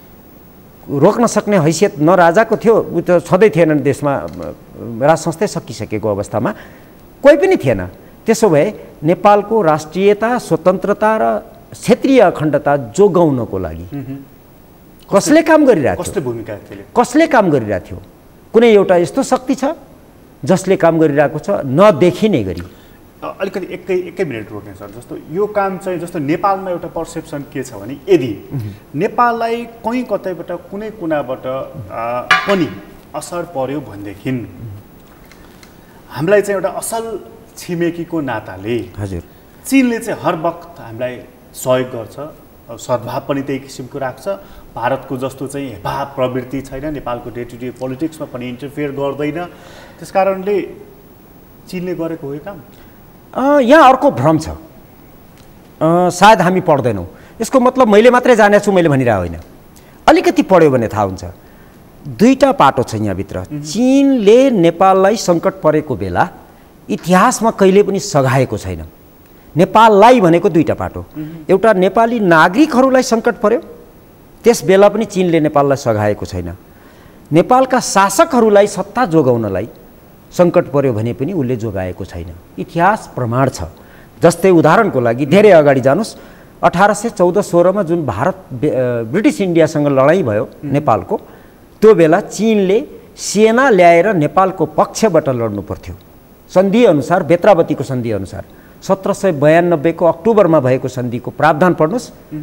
रोक्न सक्ने हैसियत न राजाको थियो, उ त छँदै थिएनन् देशमा, राज संस्थै सकिसकेको अवस्थामा कोही पनि थिएन। त्यसो भए नेपालको राष्ट्रियता, स्वतन्त्रता र क्षेत्रीय अखण्डता जोगाउनको लागि कसले काम गरिरहेको थियो? कसले भूमिका खेल्यो? कसले काम गरिरहेको थियो? कुनै एउटा यस्तो शक्ति छ जसले काम गरिरहेको छ नदेखिने गरी? अलिकति एकै एकै मिनट रोक्ने सर। जस्तो यो काम चाहिँ जस्तो नेपालमा एउटा पर्सेप्सन के छ भने यदि नेपाललाई कहीँ कतैबाट कुनै कुनाबाट पनि असर पर्यो भनेदेखि हामीलाई चाहिँ एउटा असल छिमेकीको नाताले हजुर चीनले चाहिँ हर वक्त हामीलाई सहयोग गर्छ, सद्भाव पनि त्यही किसिमको राख्छ। भारतको जस्तो चाहिँ हेपा प्रवृत्ति छैन, नेपालको डे टु डे पोलिटिक्समा पनि इन्टरफियर गर्दैन। त्यस कारणले चीनले गरेको हो यो काम। यहाँ अर्को भ्रम छ, सायद हामी पढ्दैनौँ। यसको मतलब मैले मात्रै जानेको छु मैले भनिरहेको होइन, अलिकति पढ्यो भने थाहा हुन्छ। दुईटा पाटो छ यहाँभित्र। चीनले नेपाललाई सङ्कट परेको बेला इतिहासमा कहिले पनि सघाएको छैन। नेपाललाई भनेको दुईटा पाटो, एउटा नेपाली नागरिकहरूलाई सङ्कट पर्यो, त्यस बेला पनि चीनले नेपाललाई सघाएको छैन। नेपालका शासकहरूलाई सत्ता जोगाउनलाई सङ्कट पर्यो भने पनि उसले जोगाएको छैन। इतिहास प्रमाण छ। जस्तै उदाहरणको लागि धेरै अगाडि जानुहोस्, अठार सय चौध सोह्रमा जुन भारत ब्रिटिस इन्डियासँग लडाइँ भयो नेपालको, त्यो बेला चीनले सेना ल्याएर नेपालको पक्षबाट लड्नु पर्थ्यो। सन्धि अनुसार, बेत्रावतीको सन्धि अनुसार सत्र सय बयानब्बेको अक्टोबरमा भएको सन्धिको प्रावधान पढ्नुहोस्।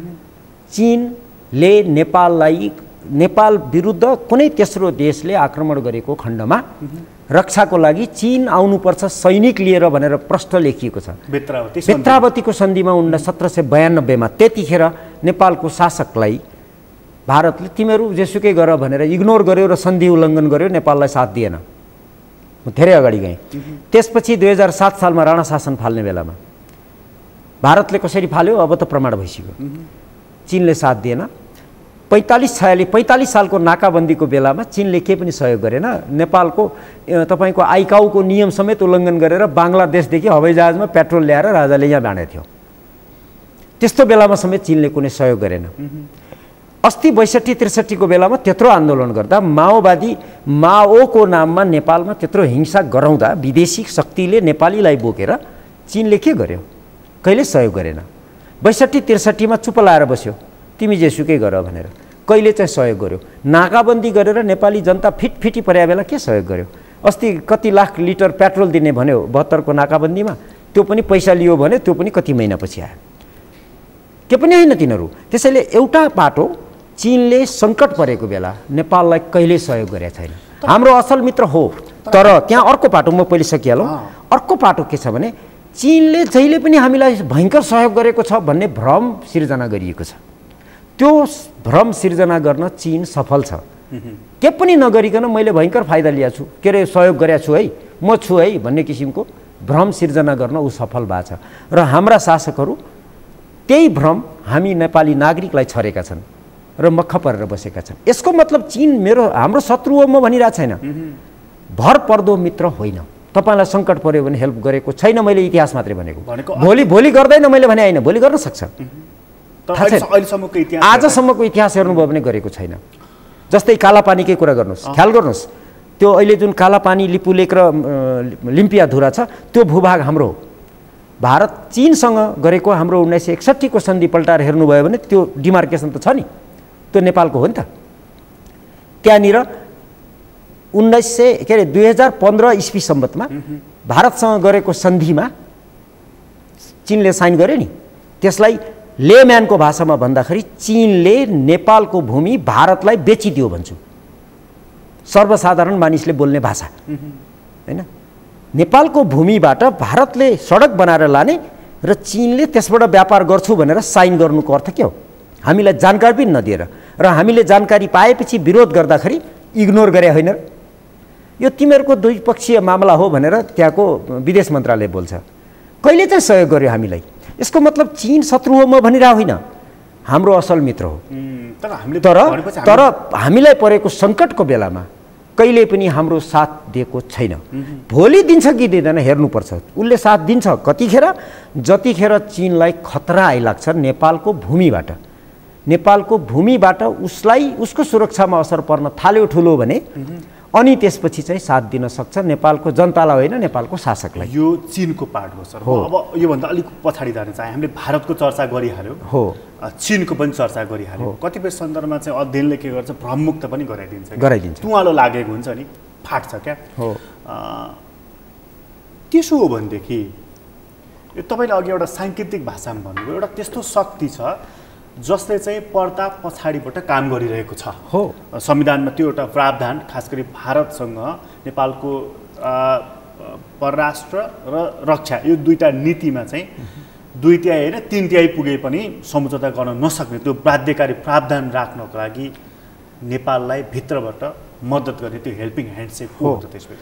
चीनले नेपाललाई नेपाल विरुद्ध कुनै तेस्रो देशले आक्रमण गरेको खण्डमा रक्षाको लागि चीन आउनुपर्छ सैनिक लिएर भनेर प्रष्ट लेखिएको छ। बेत्रावती बेत्रावतीको सन्धिमा उन्नाइस सत्र सय बयानब्बेमा त्यतिखेर नेपालको शासकलाई भारतले तिमीहरू जेसुकै गर भनेर इग्नोर गर्यो र सन्धि उल्लङ्घन गर्यो, नेपाललाई साथ दिएन। म धेरै अगाडि गएँ। त्यसपछि दुई हजार सात सालमा राणा शासन फाल्ने बेलामा भारतले कसरी फाल्यो अब त प्रमाण भइसक्यो। चीनले साथ दिएन। पैँतालिस छयालिस पैँतालिस सालको नाकाबन्दीको बेलामा चीनले केही पनि सहयोग गरेन। नेपालको तपाईँको आइकाउको नियम समेत उल्लङ्घन गरेर बङ्गलादेशदेखि हवाईजहाजमा पेट्रोल ल्याएर राजाले यहाँ बाँडेको थियो। त्यस्तो बेलामा समेत चीनले कुनै सहयोग गरेन। अस्ति बैसठी त्रिसठीको बेलामा त्यत्रो आन्दोलन गर्दा माओवादी माओको नाममा नेपालमा त्यत्रो हिंसा गराउँदा विदेशी शक्तिले नेपालीलाई बोकेर चीनले के गर्यो? कहिले सहयोग गरेन। बैसठी त्रिसठीमा चुप लाएर बस्यो, तिमी जेसुकै गर भनेर। कहिले चाहिँ सहयोग गर्यो? नाकाबन्दी गरेर नेपाली जनता फिटफिटी परेको बेला के सहयोग गर्यो? अस्ति कति लाख लिटर पेट्रोल दिने भन्यो बहत्तरको नाकाबन्दीमा, त्यो पनि पैसा लियो भने त्यो पनि कति महिनापछि आयो, के पनि होइन तिनीहरू। त्यसैले एउटा पाटो चीनले सङ्कट परेको बेला नेपाललाई कहिल्यै सहयोग गरेको छैन। हाम्रो असल मित्र हो, तर त्यहाँ अर्को पाटो म पहिले सकिहालौँ। अर्को पाटो के छ भने चीनले जहिले पनि हामीलाई भयङ्कर सहयोग गरेको छ भन्ने भ्रम सिर्जना गरिएको छ। त्यो भ्रम सिर्जना गर्न चीन सफल छ। के पनि नगरिकन मैले भयङ्कर फाइदा लिएको छु, के अरे सहयोग गरेको छु है, म छु है भन्ने किसिमको भ्रम सिर्जना गर्न ऊ सफल भएको छ। र हाम्रा शासकहरू त्यही भ्रम हामी नेपाली नागरिकलाई छरेका छन् र मक्ख परेर बसेका छन्। यसको मतलब चीन मेरो हाम्रो शत्रु हो म भनिरहेको छैन, भर पर्दो मित्र होइन। तपाईँलाई सङ्कट पर्यो भने हेल्प गरेको छैन, मैले इतिहास मात्रै भनेको। भोलि भोलि गर्दैन मैले भने होइन, भोलि गर्न सक्छ। आजसम्मको इतिहास हेर्नुभयो भने गरेको छैन। जस्तै कालापानीकै कुरा गर्नुहोस्, ख्याल गर्नुहोस्, त्यो अहिले जुन कालापानी लिपुलेक र लिम्पिया धुरा छ त्यो भूभाग हाम्रो हो। भारत चीनसँग गरेको हाम्रो उन्नाइस सय एकसट्ठी को सन्धि पल्टाएर हेर्नुभयो भने त्यो डिमार्केसन त छ नि, त्यो नेपालको हो नि त। त्यहाँनिर उन्नाइस सय के अरे दुई हजार पन्ध्र इस्वी सम्बतमा भारतसँग गरेको सन्धिमा चीनले साइन गर्यो नि, त्यसलाई लेम्यानको भाषामा भन्दाखेरि चीनले नेपालको भूमि भारतलाई बेचिदियो भन्छु, सर्वसाधारण मानिसले बोल्ने भाषा हैन। नेपालको भूमिबाट भारतले सडक बनाएर लाने र चीनले त्यसबाट व्यापार गर्छु भनेर साइन गर्नुको अर्थ के हो? हामीलाई जानकारी पनि नदिएर र हामीले जानकारी पाएपछि विरोध गर्दाखेरि इग्नोर गरे होइन। यो तिमीहरूको द्विपक्षीय मामला हो भनेर त्यहाँको विदेश मन्त्रालय बोल्छ। कहिले चाहिँ सहयोग गर्यो हामीलाई? यसको मतलब चीन शत्रु हो म भनिरह होइन, हाम्रो असल मित्र हो। तर तर हामीलाई परेको सङ्कटको बेलामा कहिले पनि हाम्रो साथ दिएको छैन। भोलि दिन्छ कि दिँदैन हेर्नुपर्छ। उसले साथ दिन्छ कतिखेर? जतिखेर चीनलाई खतरा आइलाग्छ नेपालको भूमिबाट, नेपालको भूमिबाट उसलाई उसको सुरक्षामा असर पर्न थाल्यो ठुलो भने अनि त्यसपछि चाहिँ साथ दिन सक्छ नेपालको जनतालाई होइन, नेपालको शासकलाई। यो चीनको पार्ट हो सर। हो, अब योभन्दा अलिक पछाडि जान चाहे हामीले भारतको चर्चा गरिहाल्यो, हो चीनको पनि चर्चा गरिहाल्यो। कतिपय सन्दर्भमा चाहिँ अध्ययनले के गर्छ, भ्रममुक्त पनि गराइदिन्छ गराइदिन्छ तुवालो लागेको हुन्छ नि, फाट्छ क्या। हो त्यसो हो भनेदेखि यो तपाईँले अघि एउटा साङ्केतिक भाषामा भन्नुभयो, एउटा त्यस्तो शक्ति छ जसले चाहिँ पर्दा पछाडिबाट काम गरिरहेको छ। हो, संविधानमा त्यो एउटा प्रावधान खास गरी भारतसँग नेपालको परराष्ट्र र रक्षा यो दुईटा नीतिमा चाहिँ दुई तिहाई होइन तीन तिहाई पुगे पनि सम्झौता गर्न नसक्ने त्यो बाध्यकारी प्रावधान राख्नको लागि नेपाललाई भित्रबाट मद्दत गर्ने त्यो हेल्पिङ ह्यान्ड चाहिँ को हो त? त्यसपछि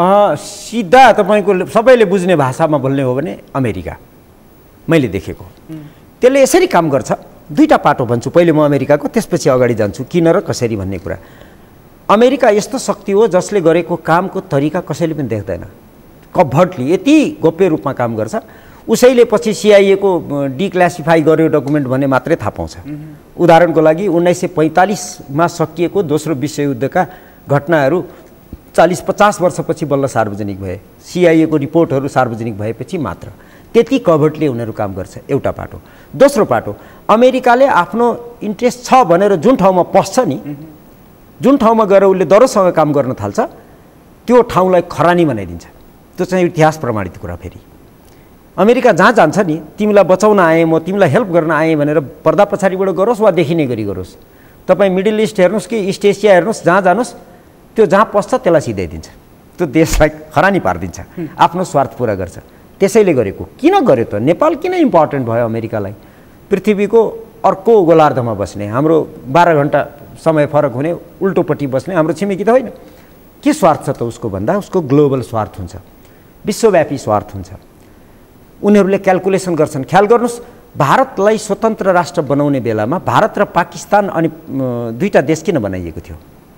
सिधा तपाईँको सबैले बुझ्ने भाषामा बोल्ने हो भने अमेरिका मैले देखेको त्यसले यसरी काम गर्छ। दुईटा पाटो भन्छु, पहिले म अमेरिकाको त्यसपछि अगाडि जान्छु किन र कसरी भन्ने कुरा। अमेरिका यस्तो शक्ति हो जसले गरेको कामको तरिका कसैले पनि देख्दैन, कभर्टली यति गोप्य रूपमा काम गर्छ। उसैले पछि सिआइएको डिक्लासिफाई गर्यो डकुमेन्ट भन्ने मात्रै थाहा पाउँछ। उदाहरणको लागि उन्नाइस सय पैँतालिसमा सकिएको दोस्रो विश्वयुद्धका घटनाहरू चालिस पचास वर्षपछि बल्ल सार्वजनिक भए, सिआइएको रिपोर्टहरू सार्वजनिक भएपछि मात्र। त्यति कभर्टले उनीहरू काम गर्छ, एउटा पाटो। दोस्रो पाटो, अमेरिकाले आफ्नो इन्ट्रेस्ट छ भनेर जुन ठाउँमा पस्छ नि, जुन ठाउँमा गएर उसले दरोसँग काम गर्न थाल्छ त्यो ठाउँलाई खरानी बनाइदिन्छ। त्यो चाहिँ इतिहास प्रमाणित कुरा। फेरि अमेरिका जहाँ जान्छ नि, तिमीलाई बचाउन आएँ म, तिमीलाई हेल्प गर्न आएँ भनेर पर्दा पछाडिबाट गरोस् वा देखिने गरी गरोस्, तपाईँ मिडल इस्ट हेर्नुहोस् कि इस्ट एसिया हेर्नुहोस्, जहाँ जानुहोस् त्यो जहाँ पस्छ त्यसलाई सिधाइदिन्छ, त्यो देशलाई खरानी पारिदिन्छ, आफ्नो स्वार्थ पुरा गर्छ। त्यसैले गरेको। किन गर्यो त? नेपाल किन इम्पोर्टेन्ट भयो अमेरिकालाई? पृथ्वीको अर्को गोलार्धमा बस्ने, हाम्रो बाह्र घन्टा समय फरक हुने उल्टोपट्टि बस्ने हाम्रो छिमेकी त होइन। के स्वार्थ छ त उसको भन्दा? उसको ग्लोबल स्वार्थ हुन्छ, विश्वव्यापी स्वार्थ हुन्छ। उनीहरूले क्यालकुलेसन गर्छन्। ख्याल गर्नुहोस्, भारतलाई स्वतन्त्र राष्ट्र बनाउने बेलामा भारत र पाकिस्तान अनि दुईटा देश किन बनाइएको थियो?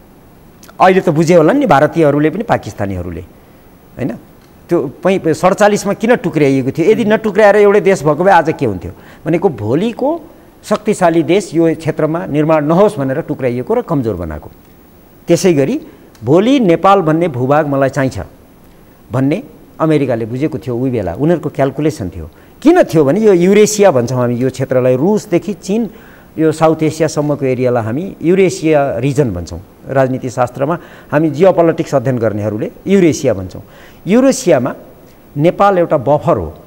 अहिले त बुझ्यो होला नि भारतीयहरूले पनि पाकिस्तानीहरूले, होइन? त्यो पै सडचालिसमा किन टुक्र्याइएको थियो? यदि नटुक्र्याएर एउटै देश भएको भए आज के हुन्थ्यो? भनेको भोलिको शक्तिशाली देश यो क्षेत्रमा निर्माण नहोस् भनेर टुक्र्याइएको र कमजोर बनाएको। त्यसै गरी भोलि नेपाल भन्ने भूभाग मलाई चाहिन्छ भन्ने अमेरिकाले बुझेको थियो उही बेला, उनीहरूको क्यालकुलेसन थियो। किन थियो भने यो युरेसिया भन्छौँ हामी, यो क्षेत्रलाई रुसदेखि चीन यो साउथ एसियासम्मको एरियालाई हामी युरेसिया रिजन भन्छौँ। राजनीति शास्त्रमा हामी जियोपोलिटिक्स अध्ययन गर्नेहरूले युरेसिया भन्छौँ। युरेसियामा नेपाल एउटा बफर हो।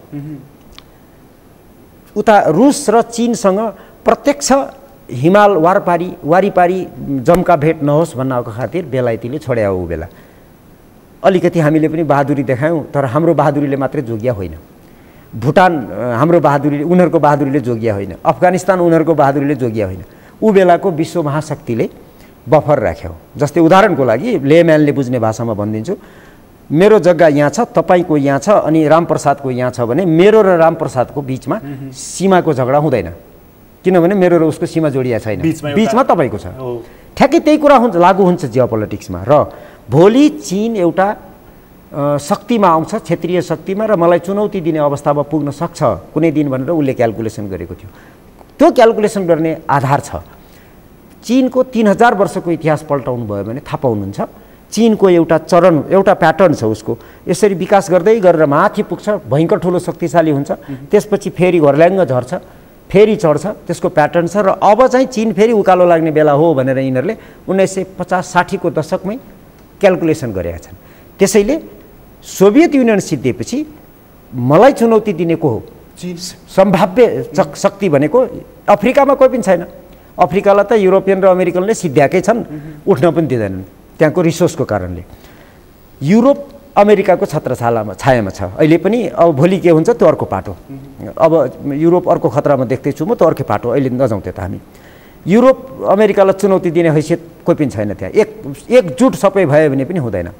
उता रुस र चीनसँग प्रत्यक्ष हिमाल वारपारी वारिपारी जम्का भेट नहोस् भन्नको खातिर बेलायतीले छोड्या हो। बेला अलिकति हामीले पनि बहादुरी देखायौँ, तर हाम्रो बहादुरीले मात्रै जोगिया होइन। भुटान हाम्रो बहादुरीले, उनीहरूको बहादुरीले जोगिया होइन। अफगानिस्तान उनीहरूको बहादुरीले जोगिया होइन। ऊ बेलाको विश्व महाशक्तिले बफर राख्यो। जस्तै उदाहरणको लागि लेम्यानले बुझ्ने भाषामा भनिदिन्छु, मेरो जग्गा यहाँ छ, तपाईँको यहाँ छ, अनि रामप्रसादको यहाँ छ भने मेरो र रामप्रसादको बिचमा सीमाको झगडा हुँदैन, किनभने मेरो र उसको सीमा जोडिया छैन, बिचमा तपाईँको छ। ठ्याक्कै त्यही कुरा हुन्छ, लागु हुन्छ जियोपोलिटिक्समा। र भोलि चीन एउटा शक्तिमा आउँछ, क्षेत्रीय शक्तिमा, र मलाई चुनौती दिने अवस्थामा पुग्न सक्छ कुनै दिन भनेर उसले क्यालकुलेसन गरेको थियो। त्यो क्यालकुलेसन गर्ने आधार छ। चीनको तीन हजार वर्षको इतिहास पल्टाउनु भयो भने थाहा पाउनुहुन्छ चीनको एउटा चरण एउटा प्याटर्न छ उसको। यसरी विकास गर्दै गरेर माथि पुग्छ, भयङ्कर ठुलो शक्तिशाली हुन्छ, त्यसपछि फेरि घर्ल्याङ्ग झर्छ, फेरि चढ्छ, त्यसको प्याटर्न छ। र अब चाहिँ चीन फेरि उकालो लाग्ने बेला हो भनेर यिनीहरूले उन्नाइस सय पचास साठीको दशकमै क्यालकुलेसन गरेका छन्। त्यसैले सोभियत युनियन सिद्धिएपछि मलाई चुनौती दिने को हो? चीन। सम्भाव्य शक्ति भनेको अफ्रिकामा कोही पनि छैन। अफ्रिकालाई त युरोपियन र अमेरिकनले सिद्ध्याएकै छन्, उठ्न पनि दिँदैनन् त्यहाँको रिसोर्सको कारणले। युरोप अमेरिकाको छत्रछायामा छायामा छ अहिले पनि। अब भोलि के हुन्छ त्यो अर्को पाटो। अब युरोप अर्को खतरामा देख्दैछु म, त अर्कै पाटो, अहिले नजाउँ त्यता हामी। युरोप अमेरिकालाई चुनौती दिने हैसियत कोही पनि छैन त्यहाँ। एक एकजुट सबै भयो भने पनि हुँदैन।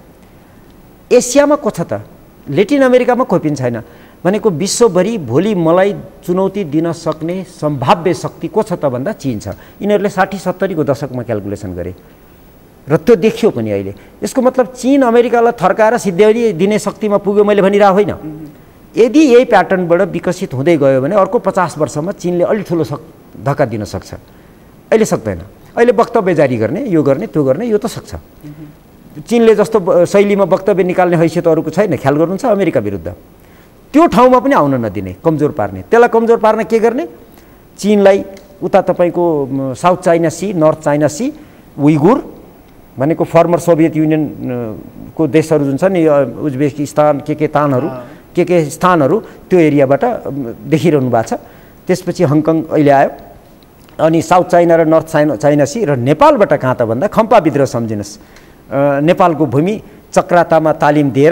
एसियामा को छ त? लेटिन अमेरिकामा कोही पनि छैन। भनेको विश्वभरि भोलि मलाई चुनौती दिन सक्ने सम्भाव्य शक्ति को छ त भन्दा चीन छ। यिनीहरूले साठी सत्तरीको दशकमा क्यालकुलेसन गरे र त्यो देखियो पनि अहिले। यसको मतलब चीन अमेरिकालाई थर्काएर सिद्ध्याइ दिने शक्तिमा पुग्यो मैले भनिरहेको होइन। यदि यही प्याटर्नबाट विकसित हुँदै गयो भने अर्को पचास वर्षमा चीनले अलि ठुलो सक धक्का दिन सक्छ। अहिले सक्दैन। अहिले वक्तव्य जारी गर्ने, यो गर्ने, त्यो गर्ने, यो त सक्छ। चीनले जस्तो शैलीमा वक्तव्य निकाल्ने हैसियत अरूको छैन। ख्याल गर्नुहुन्छ अमेरिका विरुद्ध त्यो ठाउँमा पनि आउन नदिने, कमजोर पार्ने। त्यसलाई कमजोर पार्न के गर्ने? चीनलाई उता तपाईँको South China Sea, North China Sea, Uyghur भनेको फर्मर सोभियत युनियनको देशहरू जुन छ नि, उज्बेकिस्तान के के तानहरू के के स्थानहरू त्यो एरियाबाट देखिरहनु भएको छ। त्यसपछि हङकङ अहिले आयो। अनि साउथ चाइना र नर्थ चाइना चाइना सी र नेपालबाट कहाँ त भन्दा खम्पा विद्रोह सम्झिनुहोस्। नेपालको भूमि चक्रातामा तालिम दिएर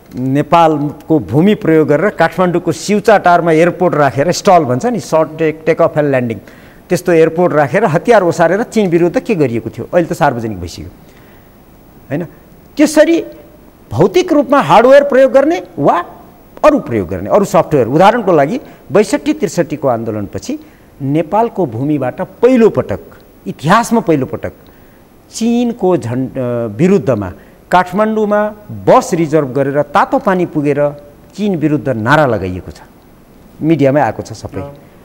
नेपालको भूमि प्रयोग गरेर काठमाडौँको सिउचाटारमा एयरपोर्ट राखेर, स्टल भन्छ नि, short take take off and landing, त्यस्तो एयरपोर्ट राखेर हतियार ओसारेर चीन विरुद्ध के गरिएको थियो? अहिले त सार्वजनिक भइसक्यो होइन। त्यसरी भौतिक रूपमा हार्डवेयर प्रयोग गर्ने वा अरू प्रयोग गर्ने, अरू सफ्टवेयर। उदाहरणको लागि बैसठी त्रिसठीको आन्दोलनपछि नेपालको भूमिबाट पहिलोपटक इतिहासमा पहिलोपटक चीनको झन् विरुद्धमा काठमाडौँमा बस रिजर्भ गरेर तातो पानी पुगेर चीन विरुद्ध नारा लगाइएको छ। मिडियामै आएको छ सबै।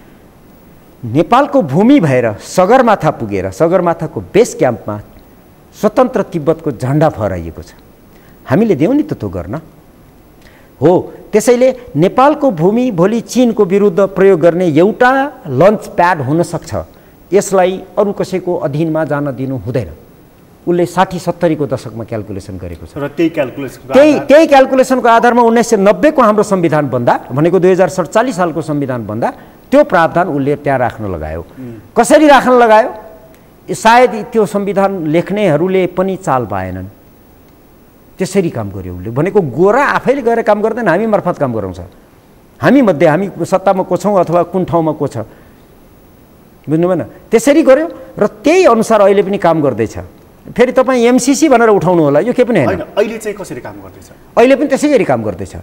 नेपालको भूमि भएर सगरमाथा पुगेर सगरमाथाको बेस क्याम्पमा स्वतन्त्र तिब्बतको झन्डा फहराइएको छ। हामीले दियौँ नि त त्यो गर्न हो। त्यसैले नेपालको भूमि भोलि चीनको विरुद्ध प्रयोग गर्ने एउटा लन्च प्याड हुन सक्छ। यसलाई अरू कसैको अधीनमा जान दिनु हुँदैन। उसले साठी सत्तरीको दशकमा क्यालकुलेसन गरेको छ। र त्यही क्यालकुलेसन त्यही त्यही क्यालकुलेसनको आधारमा उन्नाइस सय नब्बेको हाम्रो संविधान बन्दा भनेको दुई हजार सडचालिस सालको संविधान बन्दा त्यो प्रावधान उसले त्यहाँ राख्न लगायो। कसरी राख्न लगायो? सायद त्यो संविधान लेख्नेहरूले पनि चाल पाएनन्। त्यसरी काम गर्यो उसले। भनेको गोरा आफैले गएर काम गर्दैन, हामी मार्फत काम गराउँछ। हामी मध्ये हामी सत्तामा को छौँ अथवा कुन ठाउँमा को छ, बुझ्नु भएन? त्यसरी गर्यो र त्यही अनुसार अहिले पनि काम गर्दैछ। फेरि तपाईँ एमसिसी भनेर उठाउनु होला, यो के पनि होइन। अहिले चाहिँ कसरी काम गर्दैछ? अहिले पनि त्यसै गरी काम गर्दैछ।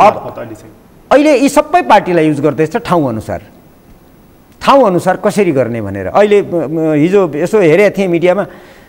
अहिले यी सबै पार्टीलाई युज गर्दैछ ठाउँ अनुसार, ठाउँ अनुसार कसरी गर्ने भनेर। अहिले हिजो यसो हेरेको थिएँ मिडियामा,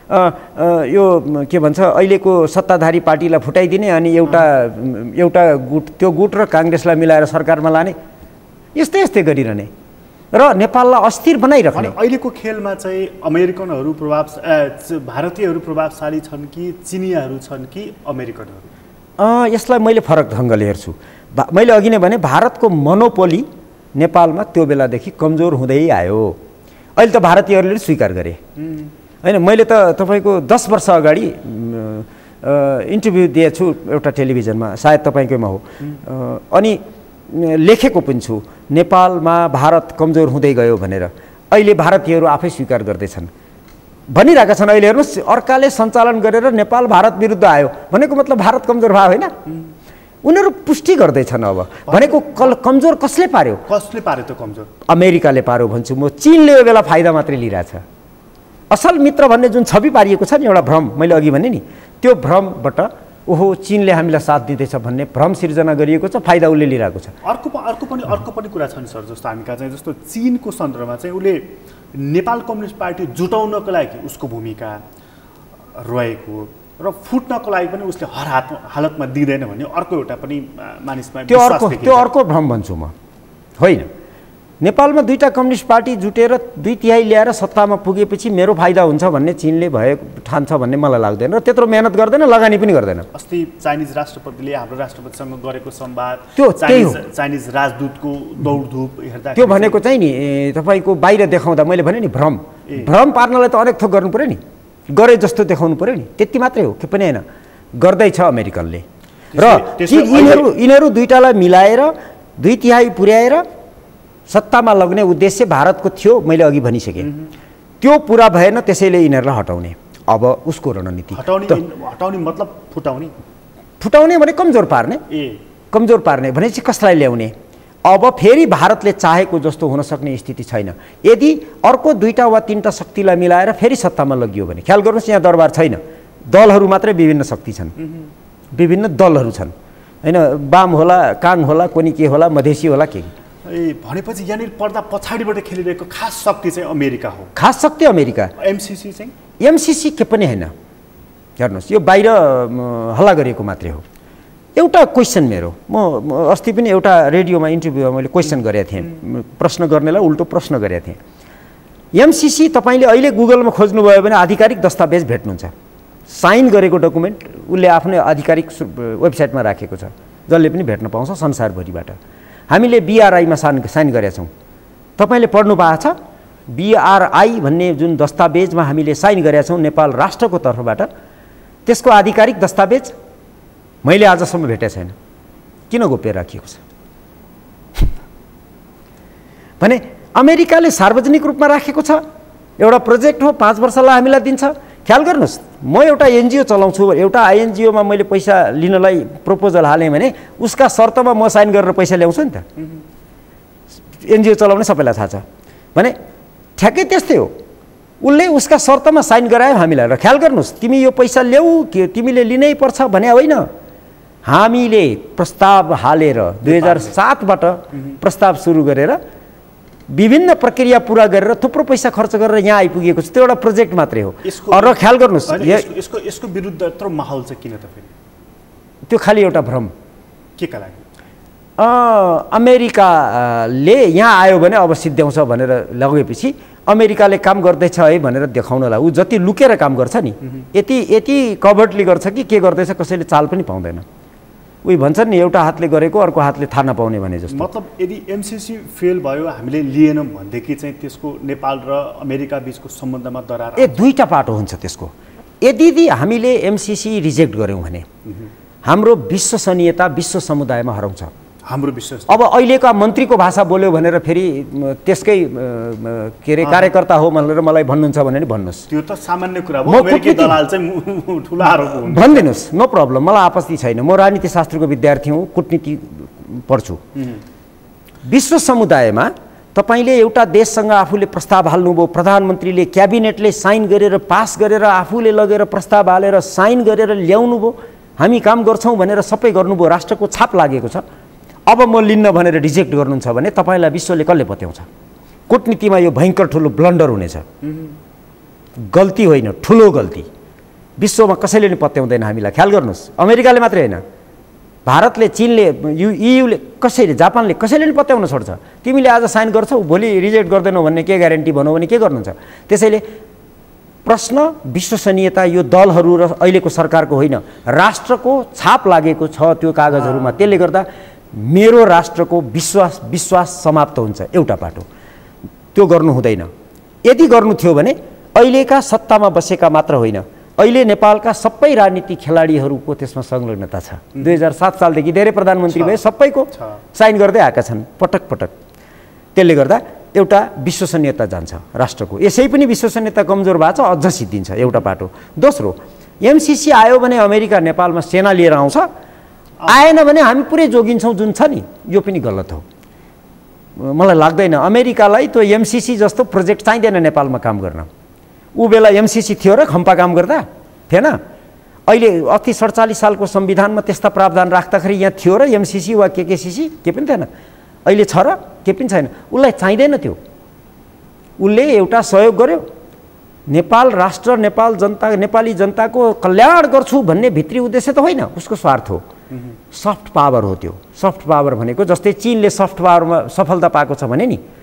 यो के भन्छ अहिलेको सत्ताधारी पार्टीलाई फुटाइदिने अनि एउटा एउटा गुट, त्यो गुट र काङ्ग्रेसलाई मिलाएर सरकारमा लाने, यस्तै यस्तै गरिरहने र नेपाललाई अस्थिर बनाइराख्ने। अहिलेको खेलमा चाहिँ अमेरिकनहरू प्रभाव भारतीयहरू प्रभावशाली छन् कि चिनियाहरू छन् कि अमेरिकनहरू? यसलाई मैले फरक ढङ्गले हेर्छु। मैले अघि नै भने भारतको मोनोपोली नेपालमा त्यो बेलादेखि कमजोर हुँदै आयो। अहिले त भारतीयहरूले स्वीकार गरे होइन। मैले त तपाईँको दस वर्ष अगाडि इन्टरभ्यू दिएछु एउटा टेलिभिजनमा, सायद तपाईँकैमा हो, अनि लेखेको पनि छु नेपालमा भारत कमजोर हुँदै गयो भनेर। अहिले भारतीयहरू आफै स्वीकार गर्दैछन्, भनिरहेका छन्। अहिले हेर्नुहोस्, अर्काले सञ्चालन गरेर नेपाल भारत विरुद्ध आयो भनेको मतलब भारत कमजोर भयो होइन। उनीहरू पुष्टि गर्दैछन्। अब भनेको कल कमजोर कसले पार्यो? कसले पार्यो त कमजोर? अमेरिकाले पार्यो भन्छु म। चीनले यो बेला फाइदा मात्रै लिइरहेछ। असल मित्र भन्ने जुन छवि पारिएको छ नि, एउटा भ्रम, मैले अघि भने नि, त्यो भ्रमबाट ओहो चीनले हामीलाई साथ दिँदैछ भन्ने भ्रम सिर्जना गरिएको छ, फाइदा उसले लिइरहेको छ। अर्को अर्को पनि अर्को पनि कुरा छ नि सर, जस्तो हामी कहाँ चाहिँ जस्तो चीनको सन्दर्भमा चाहिँ उसले नेपाल कम्युनिस्ट पार्टी जुटाउनको लागि उसको भूमिका रहेको र फुट्नको लागि पनि उसले हर हात हालतमा दिँदैन भन्ने अर्को एउटा पनि मानिसमा त्यो अर्को त्यो अर्को भ्रम भन्छु म। होइन, नेपालमा दुईटा कम्युनिस्ट पार्टी जुटेर दुई तिहाई ल्याएर सत्तामा पुगेपछि मेरो फाइदा हुन्छ भन्ने चीनले भए ठान्छ भन्ने मलाई लाग्दैन र त्यत्रो मेहनत गर्दैन, लगानी पनि गर्दैन। अस्ति चाइनिज राष्ट्रपतिले हाम्रो राष्ट्रपतिसँग गरेको संवाद, त्यो त्यही हो। चाइनिज राजदूतको दौडधुप हेर्दा त्यो भनेको चाहिँ नि तपाईँको बाहिर देखाउँदा मैले भने नि भ्रम भ्रम पार्नलाई त अनेक थोक गर्नु पऱ्यो नि, गरे जस्तो देखाउनु पऱ्यो नि, त्यति मात्रै हो, के पनि होइन। गर्दैछ अमेरिकनले र यिनीहरू यिनीहरू दुईटालाई मिलाएर दुई तिहाई पुर्याएर सत्तामा लग्ने उद्देश्य भारतको थियो, मैले अघि भनिसकेँ। त्यो पुरा भएन, त्यसैले यिनीहरूलाई हटाउने अब उसको रणनीति। हटाउने हटाउने मतलब फुटाउने फुटाउने भने कमजोर पार्ने, ए कमजोर पार्ने भनेपछि कसलाई ल्याउने। अब फेरि भारतले चाहेको जस्तो हुन सक्ने स्थिति छैन। यदि अर्को दुईटा वा तीनटा शक्तिलाई मिलाएर फेरि सत्तामा लगियो भने, ख्याल गर्नुहोस् यहाँ दरबार छैन, दलहरू मात्रै विभिन्न शक्ति छन्, विभिन्न दलहरू छन् होइन। वाम होला, काङ होला, कोनी के होला, मधेसी होला, के ए भनेपछि यहाँनिर पर्दा पछाडिबाट खेलिरहेको खास शक्ति चाहिँ अमेरिका हो। खास शक्ति अमेरिका। एमसिसी चाहिँ एमसिसी के पनि होइन, हेर्नुहोस् यो बाहिर हल्ला गरिएको मात्रै हो। एउटा क्वेसन मेरो, म अस्ति पनि एउटा रेडियोमा इन्टरभ्यूमा मैले क्वेसन गरेको थिएँ, प्रश्न गर्नेलाई उल्टो प्रश्न गरेको थिएँ। एमसिसी तपाईँले अहिले गुगलमा खोज्नुभयो भने आधिकारिक दस्तावेज भेट्नुहुन्छ, साइन गरेको डकुमेन्ट उसले आफ्नै आधिकारिक वेबसाइटमा राखेको छ, जसले पनि भेट्न पाउँछ संसारभरिबाट। हामीले बिआरआईमा साइन साइन गरेका छौँ, तपाईँले पढ्नु भएको छ? बिआरआई भन्ने जुन दस्तावेजमा हामीले साइन गरेका छौँ नेपाल राष्ट्रको तर्फबाट, त्यसको आधिकारिक दस्तावेज मैले आजसम्म भेटेको छैन। किन गोप्य राखिएको छ भने अमेरिकाले सार्वजनिक रूपमा राखेको छ, एउटा प्रोजेक्ट हो, पाँच वर्षलाई हामीलाई दिन्छ। ख्याल गर्नुहोस्, म एउटा एनजिओ चलाउँछु, एउटा आइएनजिओमा मैले पैसा लिनलाई प्रपोजल हालेँ भने उसका शर्तमा म साइन गरेर पैसा ल्याउँछु नि त। एनजिओ चलाउने सबैलाई थाहा छ भने ठ्याक्कै त्यस्तै हो, उसले उसका शर्तमा साइन गरायो हामीलाई। र ख्याल गर्नुहोस्, तिमी यो पैसा ल्याऊ कि तिमीले लिनै पर्छ भने होइन, हामीले प्रस्ताव हालेर दुई हजार सातबाट प्रस्ताव सुरु गरेर विभिन्न प्रक्रिया पुरा गरेर थुप्रो पैसा खर्च गरेर यहाँ आइपुगेको छ। त्यो एउटा प्रोजेक्ट मात्रै हो। र ख्याल गर्नुहोस्, यसको यसको विरुद्ध यत्रो माहौल चाहिँ किन त फेरि? त्यो खालि एउटा भ्रम। के का लागि? अमेरिकाले यहाँ आयो भने अब सिद्ध्याउँछ भनेर लगेपछि अमेरिकाले काम गर्दैछ है भनेर देखाउनलाई ऊ जति लुकेर काम गर्छ नि, यति यति कभर्टली गर्छ कि के गर्दैछ कसैले चाल पनि पाउँदैन। उही भन्छन् नि, एउटा हातले गरेको अर्को हातले थाहा नपाउने भने जस्तो। मतलब यदि एमसिसी फेल भयो, हामीले लिएनौँ भनेदेखि चाहिँ त्यसको नेपाल र अमेरिका बिचको सम्बन्धमा दरार ए दुईटा पाटो हुन्छ त्यसको। यदि हामीले एमसिसी रिजेक्ट गऱ्यौँ भने हाम्रो विश्वसनीयता विश्व समुदायमा हराउँछ। हाम्रो विश्वास अब अहिलेका मन्त्रीको भाषा बोल्यो भनेर फेरि त्यसकै के अरे कार्यकर्ता हो भनेर मलाई भन्नुहुन्छ भने नि भन्नुहोस्, त्यो त सामान्य कुरा हो। अमेरिकी दलाल चाहिँ ठुलो आरोप हुन्छ भनिदिनुहोस्, नो प्रब्लम, मलाई आपत्ति छैन। म राजनीति शास्त्रको विद्यार्थी हुँ, कुटनीति पढ्छु। विश्व समुदायमा तपाईँले एउटा देशसँग आफूले प्रस्ताव हाल्नुभयो, प्रधानमन्त्रीले क्याबिनेटले साइन गरेर पास गरेर आफूले लगेर प्रस्ताव हालेर साइन गरेर ल्याउनु भयो, हामी काम गर्छौँ भनेर सबै गर्नुभयो, राष्ट्रको छाप लागेको छ। अब म लिन्न भनेर रिजेक्ट गर्नुहुन्छ भने तपाईँलाई विश्वले कसले पत्याउँछ? कूटनीतिमा यो भयङ्कर ठुलो ब्लन्डर हुनेछ, गल्ती होइन, ठुलो गल्ती। विश्वमा कसैले नि पत्याउँदैन हामीलाई। ख्याल गर्नुहोस्, अमेरिकाले मात्रै होइन, भारतले, चीनले, यु इयुले, कसैले, जापानले कसैले नि पत्याउन छोड्छ। तिमीले आज साइन गर्छौ, भोलि रिजेक्ट गर्दैनौ भन्ने के ग्यारेन्टी भनौ भने के गर्नुहुन्छ? त्यसैले प्रश्न विश्वसनीयता यो दलहरू र अहिलेको सरकारको होइन, राष्ट्रको छाप लागेको छ त्यो कागजहरूमा। त्यसले गर्दा मेरो राष्ट्रको विश्वास विश्वास समाप्त हुन्छ। एउटा पाटो त्यो गर्नु हुँदैन। यदि गर्नु थियो भने अहिलेका सत्तामा बसेका मात्र होइन, अहिले नेपालका सबै राजनीतिक खेलाडीहरूको त्यसमा संलग्नता छ। दुई हजार सात सालदेखि धेरै प्रधानमन्त्री भए, सबैको साइन गर्दै आएका छन् पटक पटक। त्यसले गर्दा एउटा विश्वसनीयता जान्छ राष्ट्रको। यसै पनि विश्वसनीयता कमजोर भएको छ, अझ सिद्धिन्छ। एउटा पाटो। दोस्रो, एमसिसी आयो भने अमेरिका नेपालमा सेना लिएर आउँछ, आएन भने हामी पुरै जोगिन्छौँ जुन छ नि, यो पनि गलत हो। मलाई लाग्दैन अमेरिकालाई त्यो एमसिसी जस्तो प्रोजेक्ट चाहिँदैन नेपालमा काम गर्न। ऊ बेला एमसिसी थियो र खम्पा काम गर्दा थिएन। अहिले अति सडचालिस सालको संविधानमा त्यस्ता प्रावधान राख्दाखेरि यहाँ थियो र एमसिसी वा के केसिसी के पनि थिएन। अहिले छ र के पनि छैन। उसलाई चाहिँदैन त्यो। उसले एउटा सहयोग गर्यो, नेपाल राष्ट्र, नेपाल जनता, नेपाली जनताको कल्याण गर्छु भन्ने भित्री उद्देश्य त होइन, उसको स्वार्थ हो। सफ्ट पावर हो त्यो। सफ्ट पावर भनेको जस्तै चीनले सफ्ट पावरमा सफलता पाएको छ भने नि,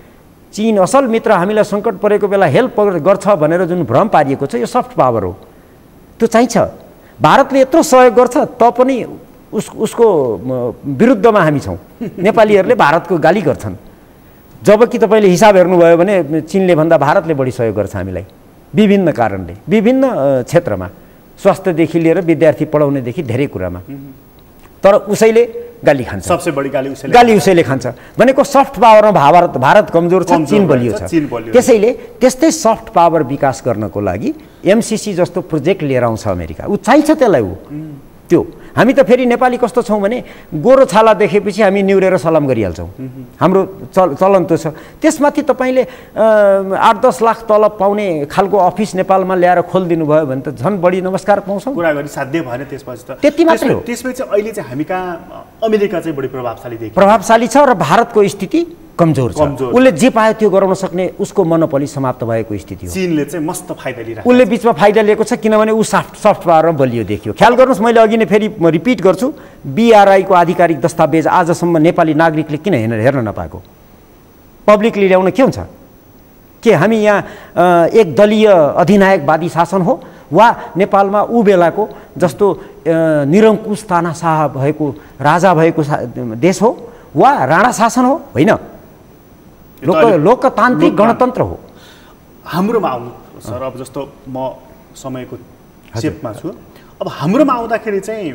चीन असल मित्र, हामीलाई सङ्कट परेको बेला हेल्प गर्छ भनेर जुन भ्रम पारिएको छ यो सफ्ट पावर हो, त्यो चाहिन्छ। भारतले यत्रो सहयोग गर्छ त पनि उस उसको विरुद्धमा हामी छौँ। नेपालीहरूले भारतको गाली गर्छन्, जबकि तपाईँले हिसाब हेर्नुभयो भने चीनले भन्दा भारतले बढी सहयोग गर्छ हामीलाई विभिन्न कारणले, विभिन्न क्षेत्रमा, स्वास्थ्यदेखि लिएर विद्यार्थी पढाउनेदेखि धेरै कुरामा। तर उसैले गाली खान्छ, सबसे बढी गाली उसैले गाली उसैले खान्छ भनेको सफ्ट पावरमा भारत भारत कमजोर छ, चीन बलियो छ। त्यसैले त्यस्तै सफ्ट पावर विकास गर्नको लागि एमसिसी जस्तो प्रोजेक्ट लिएर आउँछ अमेरिका। ऊ चाहिन्छ त्यसलाई, ऊ त्यो। हामी त फेरि नेपाली कस्तो छौँ भने गोरो छाला देखेपछि हामी निहुरेर सलाम गरिहाल्छौँ, हाम्रो चल चलन त्यो छ। त्यसमाथि तपाईँले आठ दस लाख तलब पाउने खालको अफिस नेपालमा ल्याएर खोलिदिनु भयो भने त झन् बढी नमस्कार पाउँछौँ। कुरा गरी साध्य भएन त्यसपछि त त्यति मात्रै हो। त्यसपछि अहिले चाहिँ हामी कहाँ अमेरिका चाहिँ बढी प्रभावशाली देखिन्छ, प्रभावशाली छ र भारतको स्थिति कमजोर छ। उसले जे पायो त्यो गराउन सक्ने उसको मनोपली समाप्त भएको स्थिति हो। चीनले चाहिँ मस्त फाइदा लिइरहेको, उसले बिचमा फाइदा लिएको छ, किनभने ऊ सफ्ट सफ्ट पावरमा बलियो देखियो। ख्याल गर्नुहोस्, मैले अघि नै फेरि म रिपिट गर्छु, बिआरआईको आधिकारिक दस्तावेज आजसम्म नेपाली नागरिकले किन हेर्न हेर्न नपाएको? पब्लिकली ल्याउन के हुन्छ? के हामी यहाँ एक दलीय अधिनायकवादी शासन हो, वा नेपालमा ऊ बेलाको जस्तो निरङ्कुश तानाशाह भएको राजा भएको देश हो, वा राणा शासन हो? होइन, लोक लोकतान्त्रिक गणतन्त्र हो। हाम्रोमा आउनु सर, अब जस्तो म समयको चेपमा छु, अब हाम्रोमा आउँदाखेरि चाहिँ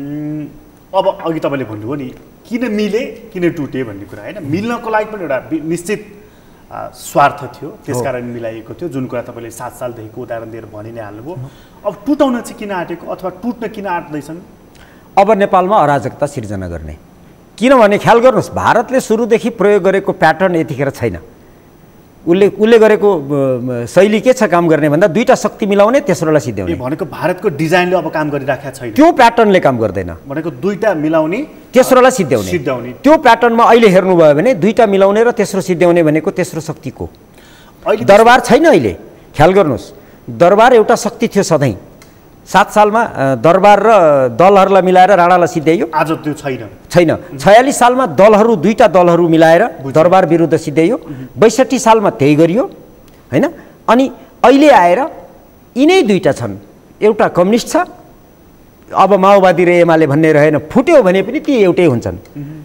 अब अघि तपाईँले भन्नुभयो नि किन मिले किन टुटे भन्ने कुरा, होइन? मिल्नको लागि पनि एउटा निश्चित स्वार्थ थियो, त्यसकारण मिलाइएको थियो, जुन कुरा तपाईँले सात सालदेखिको उदाहरण दिएर भनि नै हाल्नुभयो। अब टुटाउन चाहिँ किन आँटेको अथवा टुट्न किन आँट्दैछन्? अब नेपालमा अराजकता सिर्जना गर्ने, किनभने ख्याल गर्नुहोस्, भारतले सुरुदेखि प्रयोग गरेको प्याटर्न यतिखेर छैन। उसले उसले गरेको शैली के छ काम गर्ने भन्दा दुईटा शक्ति मिलाउने, तेस्रोलाई सिद्ध्याउने भनेको भारतको डिजाइनले अब काम गरिराखेको छैन, त्यो प्याटर्नले काम गर्दैन भनेको दुईटा मिलाउने तेस्रोलाई सिद्ध्याउने सिद्ध्याउने त्यो प्याटर्नमा अहिले हेर्नुभयो भने दुईटा मिलाउने र तेस्रो सिद्ध्याउने भनेको तेस्रो शक्तिको अहिले दरबार छैन। अहिले ख्याल गर्नुहोस्, दरबार एउटा शक्ति थियो सधैँ। सात सालमा दरबार र दलहरूलाई मिलाएर राणालाई सिद्ध्याइयो, आज त्यो छैन छैन छयालिस सालमा दलहरू दुईटा दलहरू मिलाएर दरबार विरुद्ध सिद्ध्याइयो, बैसठी सालमा त्यही गरियो, होइन? अनि अहिले आएर यिनै दुईटा छन्, एउटा कम्युनिस्ट छ, अब माओवादी र एमाले भन्ने रहेन, फुट्यो भने पनि ती एउटै हुन्छन्।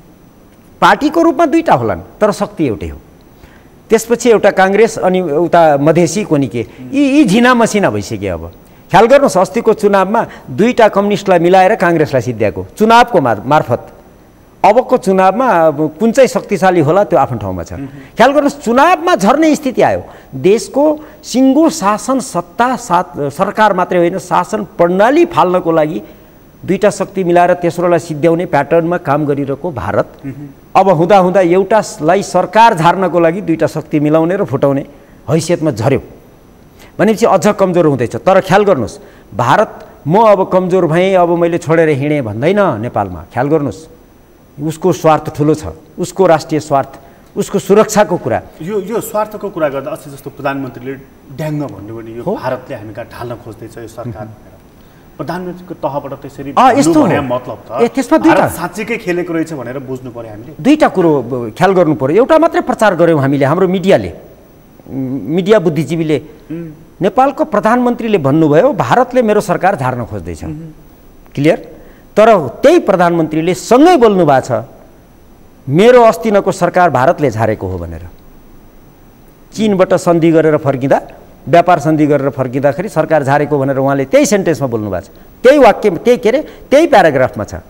पार्टीको रूपमा दुईटा होलान् तर शक्ति एउटै हो। त्यसपछि एउटा काङ्ग्रेस अनि उता मधेसी कोनी के, यी यी झिना मसिना भइसक्यो। अब ख्याल गर्नुहोस्, अस्तिको चुनावमा दुईटा कम्युनिस्टलाई मिलाएर काङ्ग्रेसलाई सिद्ध्याएको चुनावको मार्फत। अबको चुनावमा कुन चाहिँ शक्तिशाली होला त्यो आफ्नो ठाउँमा छ। ख्याल गर्नुहोस्, चुनावमा झर्ने स्थिति आयो। देशको सिङ्गो शासन सत्ता साथ सरकार मात्रै होइन, शासन प्रणाली फाल्नको लागि दुईटा शक्ति मिलाएर तेस्रोलाई सिद्ध्याउने प्याटर्नमा काम गरिरहेको भारत अब हुँदा हुँदा एउटालाई सरकार झार्नको लागि दुईटा शक्ति मिलाउने र फुटाउने हैसियतमा झर्यो भनेपछि अझ कमजोर हुँदैछ। तर ख्याल गर्नुहोस्, भारत म अब कमजोर भएँ, अब मैले छोडेर हिँडेँ भन्दैन नेपालमा। ख्याल गर्नुहोस्, उसको स्वार्थ ठुलो छ, उसको राष्ट्रिय स्वार्थ, उसको सुरक्षाको कुरा। यो यो स्वार्थको कुरा गर्दा अस्ति जस्तो प्रधानमन्त्रीले ड्याङ्ग भन्नुभयो नि, यो भारतले हामी कहाँ ढाल्न खोज्दैछ यो सरकार, प्रधानमन्त्रीको तहबाट त्यसरी यस्तो मतलब त ए त्यसमा दुईटा साँच्चीकै खेलेको रहेछ भनेर बुझ्नु पर्यो हामीले। दुईटा कुरो ख्याल गर्नु पर्यो। एउटा मात्रै प्रचार गऱ्यौँ हामीले, हाम्रो मिडियाले, मिडिया बुद्धिजीवीले। नेपालको प्रधानमन्त्रीले भन्नुभयो भारतले मेरो सरकार झार्न खोज्दैछ, क्लियर। तर त्यही प्रधानमन्त्रीले सँगै बोल्नु भएको छ मेरो अस्तिनको सरकार भारतले झारेको हो भनेर। चीनबाट सन्धि गरेर फर्किँदा, व्यापार सन्धि गरेर फर्किँदाखेरि सरकार झारेको भनेर उहाँले त्यही सेन्टेन्समा बोल्नु भएको छ, त्यही वाक्य, त्यही के अरे त्यही प्याराग्राफमा छ।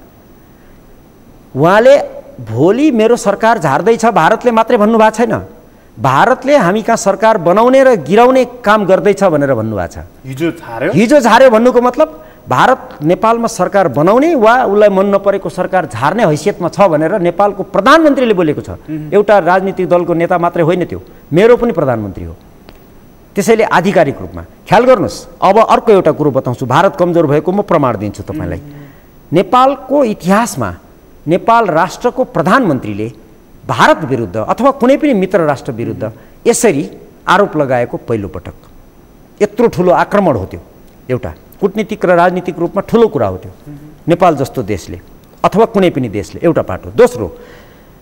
उहाँले भोलि मेरो सरकार झार्दैछ भारतले मात्रै भन्नुभएको छैन, भारतले हामी कहाँ सरकार बनाउने र गिराउने काम गर्दैछ भनेर भन्नुभएको छ। हिजो झार्यो हिजो झार्यो भन्नुको मतलब भारत नेपालमा सरकार बनाउने वा उसलाई मन नपरेको सरकार झार्ने हैसियतमा छ भनेर नेपालको प्रधानमन्त्रीले बोलेको छ। एउटा राजनीतिक दलको नेता मात्रै होइन, त्यो मेरो पनि प्रधानमन्त्री हो। त्यसैले आधिकारिक रूपमा ख्याल गर्नुहोस्। अब अर्को एउटा कुरो बताउँछु, भारत कमजोर भएको म प्रमाण दिन्छु तपाईँलाई। नेपालको इतिहासमा नेपाल राष्ट्रको प्रधानमन्त्रीले भारत विरुद्ध अथवा कुनै पनि मित्र राष्ट्र विरुद्ध यसरी आरोप लगाएको पहिलो पटक। यत्रो ठुलो आक्रमण हो त्यो, एउटा कूटनीतिक र राजनीतिक रूपमा ठुलो कुरा हो त्यो, नेपाल जस्तो देशले अथवा कुनै पनि देशले, एउटा पाटो। दोस्रो,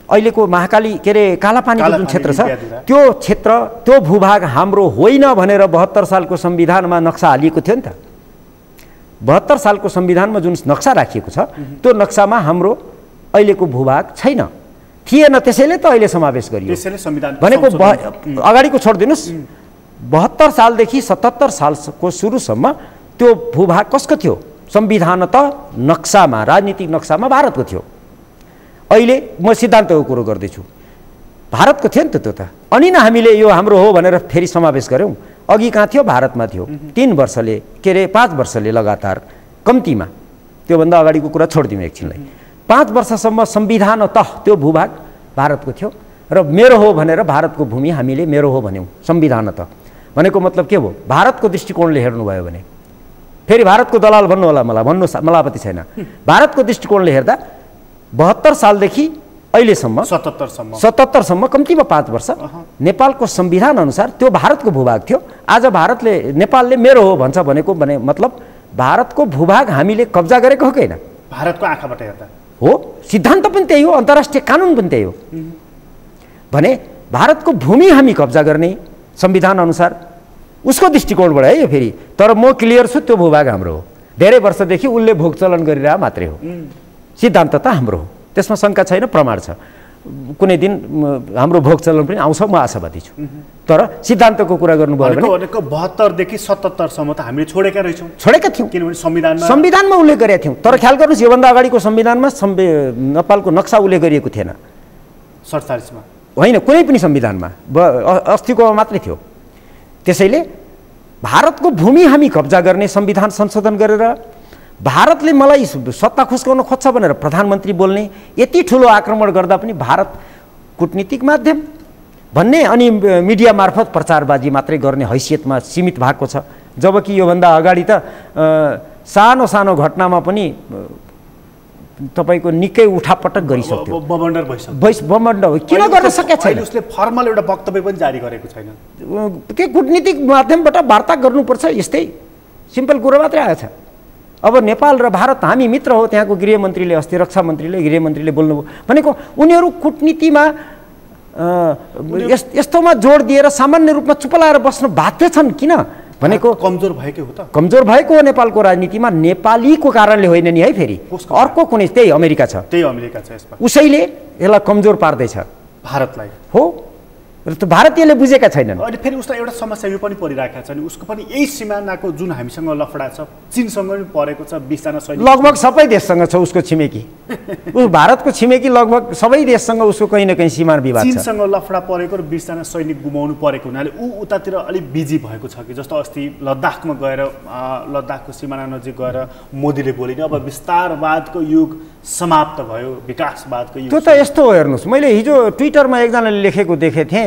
अहिलेको महाकाली के अरे कालापानीको जुन क्षेत्र छ त्यो क्षेत्र त्यो भूभाग हाम्रो होइन भनेर बहत्तर सालको संविधानमा नक्सा हालिएको थियो नि त। बहत्तर सालको संविधानमा जुन नक्सा राखिएको छ त्यो नक्सामा हाम्रो अहिलेको भूभाग छैन, थिएन, त्यसैले त अहिले समावेश गरियो। त्यसैले संविधान भनेको अगाडिको छोडिदिनुहोस्, बहत्तर सालदेखि सतहत्तर सालको सुरुसम्म त्यो भूभाग कसको थियो? संविधान त नक्सामा, राजनीतिक नक्सामा भारतको थियो। अहिले म सिद्धान्तको कुरो गर्दैछु, भारतको थियो नि त त्यो त। अनि न हामीले यो हाम्रो हो भनेर फेरि समावेश गऱ्यौँ। अघि कहाँ थियो? भारतमा थियो। तीन वर्षले के अरे पाँच वर्षले लगातार कम्तीमा, त्योभन्दा अगाडिको कुरा छोडिदिउँ एकछिनलाई, पाँच वर्षसम्म संविधान त त्यो भूभाग भारतको थियो र मेरो हो भनेर भारतको भूमि हामीले मेरो हो भन्यौँ। संविधान त भनेको मतलब के हो? भारतको दृष्टिकोणले हेर्नुभयो भने, फेरि भारतको दलाल भन्नु होला मलाई, भन्नु मलाई आपत्ति छैन। भारतको दृष्टिकोणले हेर्दा बहत्तर सालदेखि अहिलेसम्म सतहत्तरसम्म सतहत्तरसम्म कम्तीमा पाँच वर्ष नेपालको संविधान अनुसार त्यो भारतको भूभाग थियो। आज भारतले नेपालले मेरो हो भन्छ भनेको भने मतलब भारतको भूभाग हामीले कब्जा गरेको हो कि होइन? भारतको आँखाबाट हेर्दा हो, सिद्धान्त पनि त्यही हो, अन्तर्राष्ट्रिय कानुन पनि त्यही हो। भने भारतको भूमि हामी कब्जा गर्ने संविधान अनुसार, उसको दृष्टिकोणबाट है यो फेरि। तर म क्लियर छु त्यो भूभाग हाम्रो हो, धेरै वर्षदेखि उसले भोग चलन गरिरह मात्रै हो, सिद्धान्त त हाम्रो हो, त्यसमा शङ्का छैन, प्रमाण छ। कुनै दिन हाम्रो भोग चलन पनि आउँछ, म आशावादी छु। तर सिद्धान्तको कुरा गर्नुभयो भने बहत्तरदेखि सतहत्तरसम्म त हामीले छोडेका रहेछौँ, छोडेका थियौँ, किनभने संविधानमा संविधानमा उल्लेख गरेका थियौँ। तर ख्याल गर्नुहोस्, योभन्दा अगाडिको संविधानमा नेपालको नक्सा उल्लेख गरिएको थिएन, सडचालिसमा होइन, कुनै पनि संविधानमा, अस्तित्वमा मात्रै थियो। त्यसैले भारतको भूमि हामी कब्जा गर्ने संविधान संशोधन गरेर भारतले मलाई सत्ता खुस्काउन खोज्छ भनेर प्रधानमन्त्री बोल्ने, यति ठुलो आक्रमण गर्दा पनि भारत कूटनीतिक माध्यम भन्ने अनि मिडिया मार्फत प्रचारबाजी मात्रै गर्ने हैसियतमा सीमित भएको छ। जबकि योभन्दा अगाडि त सानो सानो घटनामा पनि तपाईको निकै उठापटक गरिसक्यो, बमण्डर भइसक्यो। भइस बमण्डर किन गर्न सकेको छैन? उसले फर्मल एउटा वक्तव्य पनि जारी गरेको छैन। के कूटनीतिक माध्यमबाट वार्ता गर्नुपर्छ, यस्तै सिम्पल कुरो मात्रै आएछ। अब नेपाल र भारत हामी मित्र हो, त्यहाँको गृहमन्त्रीले अस्ति रक्षा मन्त्रीले गृहमन्त्रीले बोल्नुभयो भनेको उनीहरू कूटनीतिमा यस्तोमा जोड दिएर सामान्य रूपमा चुप लाएर बस्न बाध्य छन्। किन भनेको कमजोर भएको हो त, कमजोर भएको हो नेपालको राजनीतिमा, नेपालीको कारणले होइन नि है। फेरि अर्को कुनै त्यही अमेरिका छ, त्यही अमेरिका छ, यसमा उसैले यसलाई कमजोर पार्दैछ भारतलाई हो, र त भारतीयले बुझेका छैनन्। अनि फेरि उसलाई एउटा समस्या यो पनि परिरहेको छ नि, उसको पनि यही सिमानाको जुन हामीसँग लफडा छ, चीनसँग पनि परेको छ, बिसजना सैनिक लगभग सबै देशसँग छ उसको छिमेकी। उस भारतको छिमेकी लगभग सबै देशसँग उसको कहीँ न कहीँ सीमा विवाद छ। चीनसँग लफडा परेको र बिसजना सैनिक गुमाउनु परेको हुनाले ऊ उतातिर अलिक बिजी भएको छ कि, जस्तो अस्ति लद्दाखमा गएर लद्दाखको सिमाना नजिक गएर मोदीले बोलिने अब विस्तारवादको युग समाप्त भयो, विकासवादको युग। त्यो त यस्तो हो, हेर्नुहोस्, मैले हिजो ट्विटरमा एकजनाले लेखेको देखेको थिएँ,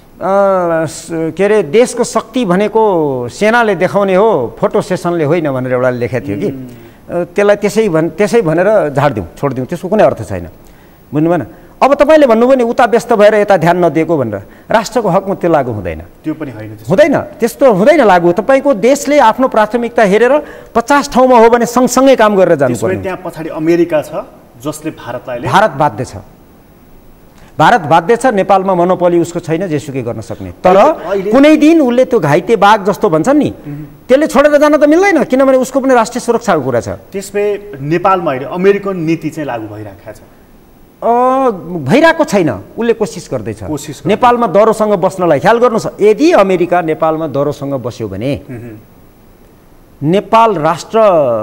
के अरे देशको शक्ति भनेको सेनाले देखाउने हो, फोटो सेसनले होइन भनेर एउटा लेखेको थियो कि, त्यसलाई त्यसै भन् त्यसै भनेर झाडिदिउँ, छोडिदिउँ, त्यसको कुनै अर्थ छैन, बुझ्नु भएन? अब तपाईँले भन्नुभयो नि उता व्यस्त भएर यता ध्यान नदिएको भनेर, राष्ट्रको हकमा त्यो लागू हुँदैन, त्यो पनि होइन, हुँदैन, त्यस्तो हुँदैन लागू। तपाईँको देशले आफ्नो प्राथमिकता हेरेर पचास ठाउँमा हो भने सँगसँगै काम गरेर जानुपर्छ। त्यहाँ पछाडि अमेरिका छ जसले भारतलाई, भारत बाध्य छ, भारत बाध्य छ, नेपालमा मोनोपोली उसको छैन जेसुकै गर्न सक्ने। तर कुनै दिन उसले त्यो घाइते बाघ जस्तो भन्छन् नि, त्यसले छोडेर जान त मिल्दैन, किनभने उसको पनि राष्ट्रिय सुरक्षाको कुरा छ। त्यसले नेपालमा अहिले अमेरिकन नीति चाहिँ लागू भइरहेको छ, भइरहेको छैन, उसले कोसिस गर्दैछ नेपालमा दरोसँग बस्नलाई। ख्याल गर्नुहोस्, यदि अमेरिका नेपालमा दरोसँग बस्यो भने नेपाल राष्ट्र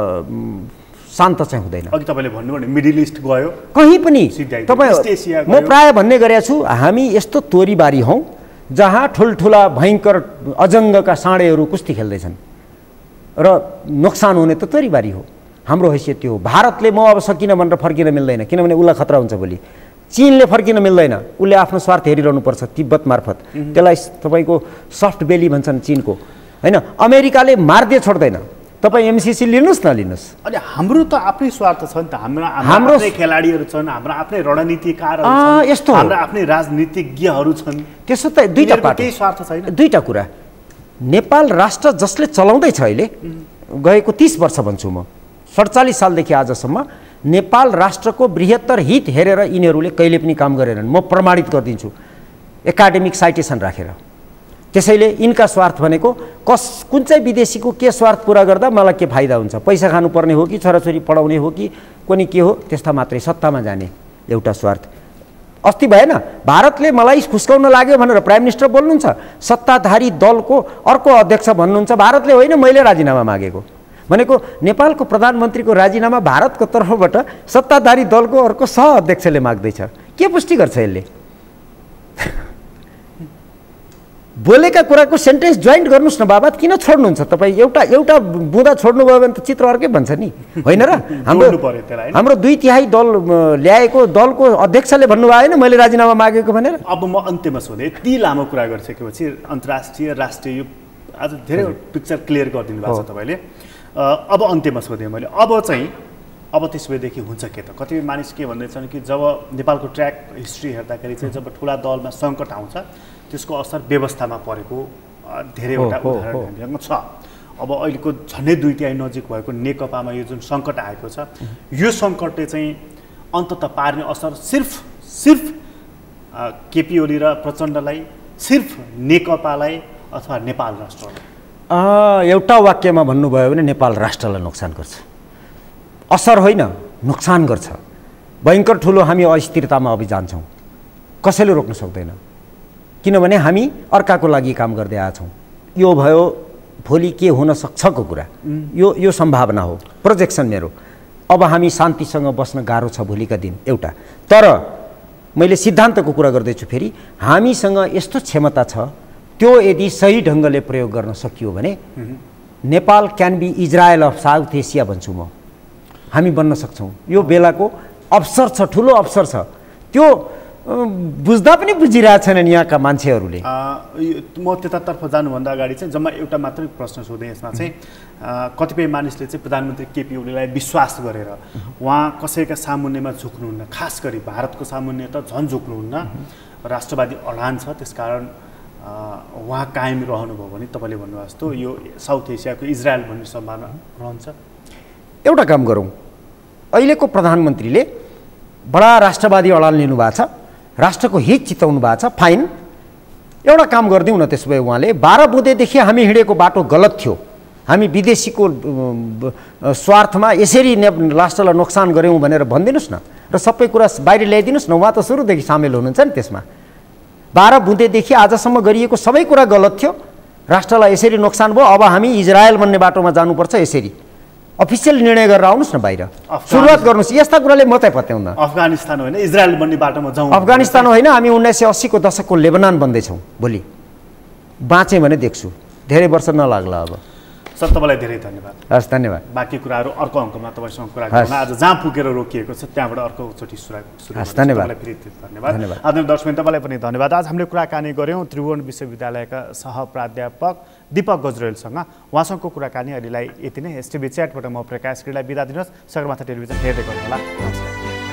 शान्त चाहिँ हुँदैन। अघि तपाईँले भन्नुभयो नि मिडल इस्ट गयो, कहीँ पनि तपाईँ, म प्राय भन्ने गरेको छु, हामी यस्तो तोरीबारी हौँ जहाँ ठुल्ठुला भयङ्कर अजङ्गका साँडेहरू कुस्ती खेल्दैछन् र नोक्सान हुने त तोरीबारी हो। हाम्रो हैसियत त्यो हो। भारतले म अब सकिनँ भनेर फर्किन मिल्दैन, किनभने उसलाई खतरा हुन्छ भोलि। चीनले फर्किन मिल्दैन, उसले आफ्नो स्वार्थ हेरिरहनुपर्छ तिब्बत मार्फत, त्यसलाई तपाईँको सफ्ट बेली भन्छन् चीनको, होइन? अमेरिकाले मार्दिए छोड्दैन, तपाईँ एमसिसी लिनुहोस् न लिनुहोस्। अनि हाम्रो त आफ्नै स्वार्थ छ नि त, हाम्रो हाम्रो खेलाडीहरू छन्, हाम्रो आफ्नै रणनीतिकारहरू छन्, यस्तो हाम्रो आफ्नै राजनीतिज्ञहरू छन्। त्यसो त दुईटा पार्टी, केही स्वार्थ छैन। दुईटा कुरा, नेपाल राष्ट्र जसले चलाउँदैछ अहिले गएको तीस वर्ष भन्छु म, सडचालिस सालदेखि आजसम्म नेपाल राष्ट्रको बृहत्तर हित हेरेर यिनीहरूले कहिले पनि काम गरेनन्। म प्रमाणित गरिदिन्छु एकाडेमिक साइटेसन राखेर। त्यसैले यिनका स्वार्थ भनेको कस कुन चाहिँ विदेशीको के स्वार्थ पुरा गर्दा मलाई के फाइदा हुन्छ, पैसा खानुपर्ने हो कि छोराछोरी पढाउने हो कि कुनै के हो, त्यस्ता मात्रै सत्तामा जाने एउटा स्वार्थ। अस्ति भएन भारतले मलाई खुस्काउन लाग्यो भनेर प्राइम मिनिस्टर बोल्नुहुन्छ, सत्ताधारी दलको अर्को अध्यक्ष भन्नुहुन्छ भारतले होइन मैले राजीनामा मागेको भनेको। नेपालको प्रधानमन्त्रीको राजीनामा भारतको तर्फबाट सत्ताधारी दलको अर्को सह अध्यक्षले माग्दैछ। के पुष्टि गर्छ यसले? बोलेका कुराको सेन्टेन्स जोइन्ट गर्नुहोस् न बाबा, किन छोड्नुहुन्छ तपाईँ? एउटा एउटा बुँदा छोड्नुभयो भने त चित्र अर्कै भन्छ नि, होइन र? हाम्रो हाम्रो दुई तिहाई दल ल्याएको दलको अध्यक्षले भन्नुभयो होइन मैले राजीनामा मागेको भनेर। अब म अन्त्यमा सोधेँ, यति लामो कुरा गरिसकेपछि अन्तर्राष्ट्रिय राष्ट्रिय आज धेरै पिक्चर क्लियर गरिदिनु भएको छ तपाईँले। अब अन्त्यमा सोधेँ मैले, अब चाहिँ अब त्यस भएदेखि हुन्छ के त? कतिपय मानिस के भन्दैछन् कि जब नेपालको ट्र्याक हिस्ट्री हेर्दाखेरि चाहिँ जब ठुला दलमा सङ्कट आउँछ त्यसको असर व्यवस्थामा परेको धेरैवटा उदाहरण छ। अब अहिलेको झन्डै दुई तिहाई नजिक भएको नेकपामा यो जुन सङ्कट आएको छ, यो सङ्कटले चाहिँ अन्ततः पार्ने असर सिर्फ सिर्फ केपी ओली र प्रचण्डलाई, सिर्फ नेकपालाई अथवा नेपाल राष्ट्रलाई? एउटा वाक्यमा भन्नुभयो भने नेपाल राष्ट्रलाई नोक्सान गर्छ, असर होइन नोक्सान गर्छ। भयङ्कर ठुलो हामी अस्थिरतामा अब जान्छौँ, कसैले रोक्न सक्दैन। किनभने हामी अर्काको लागि काम गर्दै आएछौँ। यो भयो भोलि के हुन सक्छको कुरा, यो यो सम्भावना हो, प्रोजेक्सन मेरो। अब हामी शान्तिसँग बस्न गाह्रो छ भोलिका दिन एउटा। तर मैले सिद्धान्तको कुरा गर्दैछु फेरि, हामीसँग यस्तो क्षमता छ त्यो यदि सही ढङ्गले प्रयोग गर्न सकियो भने Nepal can be Israel of South Asia भन्छु म। हामी बन्न सक्छौँ। यो बेलाको अवसर छ, ठुलो अवसर छ। त्यो बुझ्दा पनि बुझिरहेछन् यहाँका मान्छेहरूले। म त्यतातर्फ जानुभन्दा अगाडि चाहिँ जम्मा एउटा मात्रै प्रश्न सोधेँ यसमा चाहिँ। कतिपय मानिसले चाहिँ प्रधानमन्त्री केपी ओलीलाई विश्वास गरेर उहाँ कसैका सामुन्नेमा झुक्नुहुन्न, खास गरी भारतको सामुन्ने त झन् झुक्नुहुन्न, राष्ट्रवादी अडान छ, त्यसकारण उहाँ कायम रहनुभयो भने तपाईँले भन्नुभएको जस्तो यो साउथ एसियाको इजरायल भन्ने सम्भावना रहन्छ। एउटा काम गरौँ, अहिलेको प्रधानमन्त्रीले बडा राष्ट्रवादी अडान लिनुभएको छ, राष्ट्रको हित चिताउनु भएको छ, फाइन। एउटा काम गरिदिउँ न त्यसो भए, उहाँले बाह्र बुँदेदेखि हामी हिँडेको बाटो गलत थियो, हामी विदेशीको स्वार्थमा यसरी ने राष्ट्रलाई नोक्सान गऱ्यौँ भनेर भनिदिनुहोस् न र सबै कुरा बाहिर ल्याइदिनुहोस् न। उहाँ त सुरुदेखि सामेल हुनुहुन्छ नि त्यसमा। बाह्र बुँदेदेखि आजसम्म गरिएको सबै कुरा गलत थियो, राष्ट्रलाई यसरी नोक्सान भयो, अब हामी इजरायल भन्ने बाटोमा जानुपर्छ, यसरी अफिसियल निर्णय गरेर आउनुहोस् न बाहिर, सुरुवात गर्नुहोस्। यस्ता कुराले मात्रै पत्याउँदा अफगानिस्तान होइन इजरायल भन्ने बाटोमा जाउँ। अफगानिस्तान होइन, हामी उन्नाइस सय अस्सीको दशकको लेबनान बन्दैछौँ भोलि। बाँचेँ भने देख्छु, धेरै वर्ष नलाग्ला अब। सर तपाईँलाई धेरै धन्यवाद। हस् धन्यवाद। बाँकी कुराहरू अर्को अङ्कमा तपाईँसँग कुरा गर्न, आज जहाँ पुगेर रोकिएको छ त्यहाँबाट अर्कोचोटि सुरु हस् धन्यवाद। फेरि धन्यवाद। आदरणीय दर्शक तपाईँलाई पनि धन्यवाद। आज हामीले कुराकानी गऱ्यौँ त्रिभुवन विश्वविद्यालयका सह प्राध्यापक दीपक गजरेलसँग। उहाँसँगको कुराकानी अहिलेलाई यति नै। एसटिभी च्याटबाट म प्रकाश गिरीलाई बिदा दिनुहोस्। सगरमाथा टेलिभिजन हेर्दै गर्नुहोला। नमस्कार।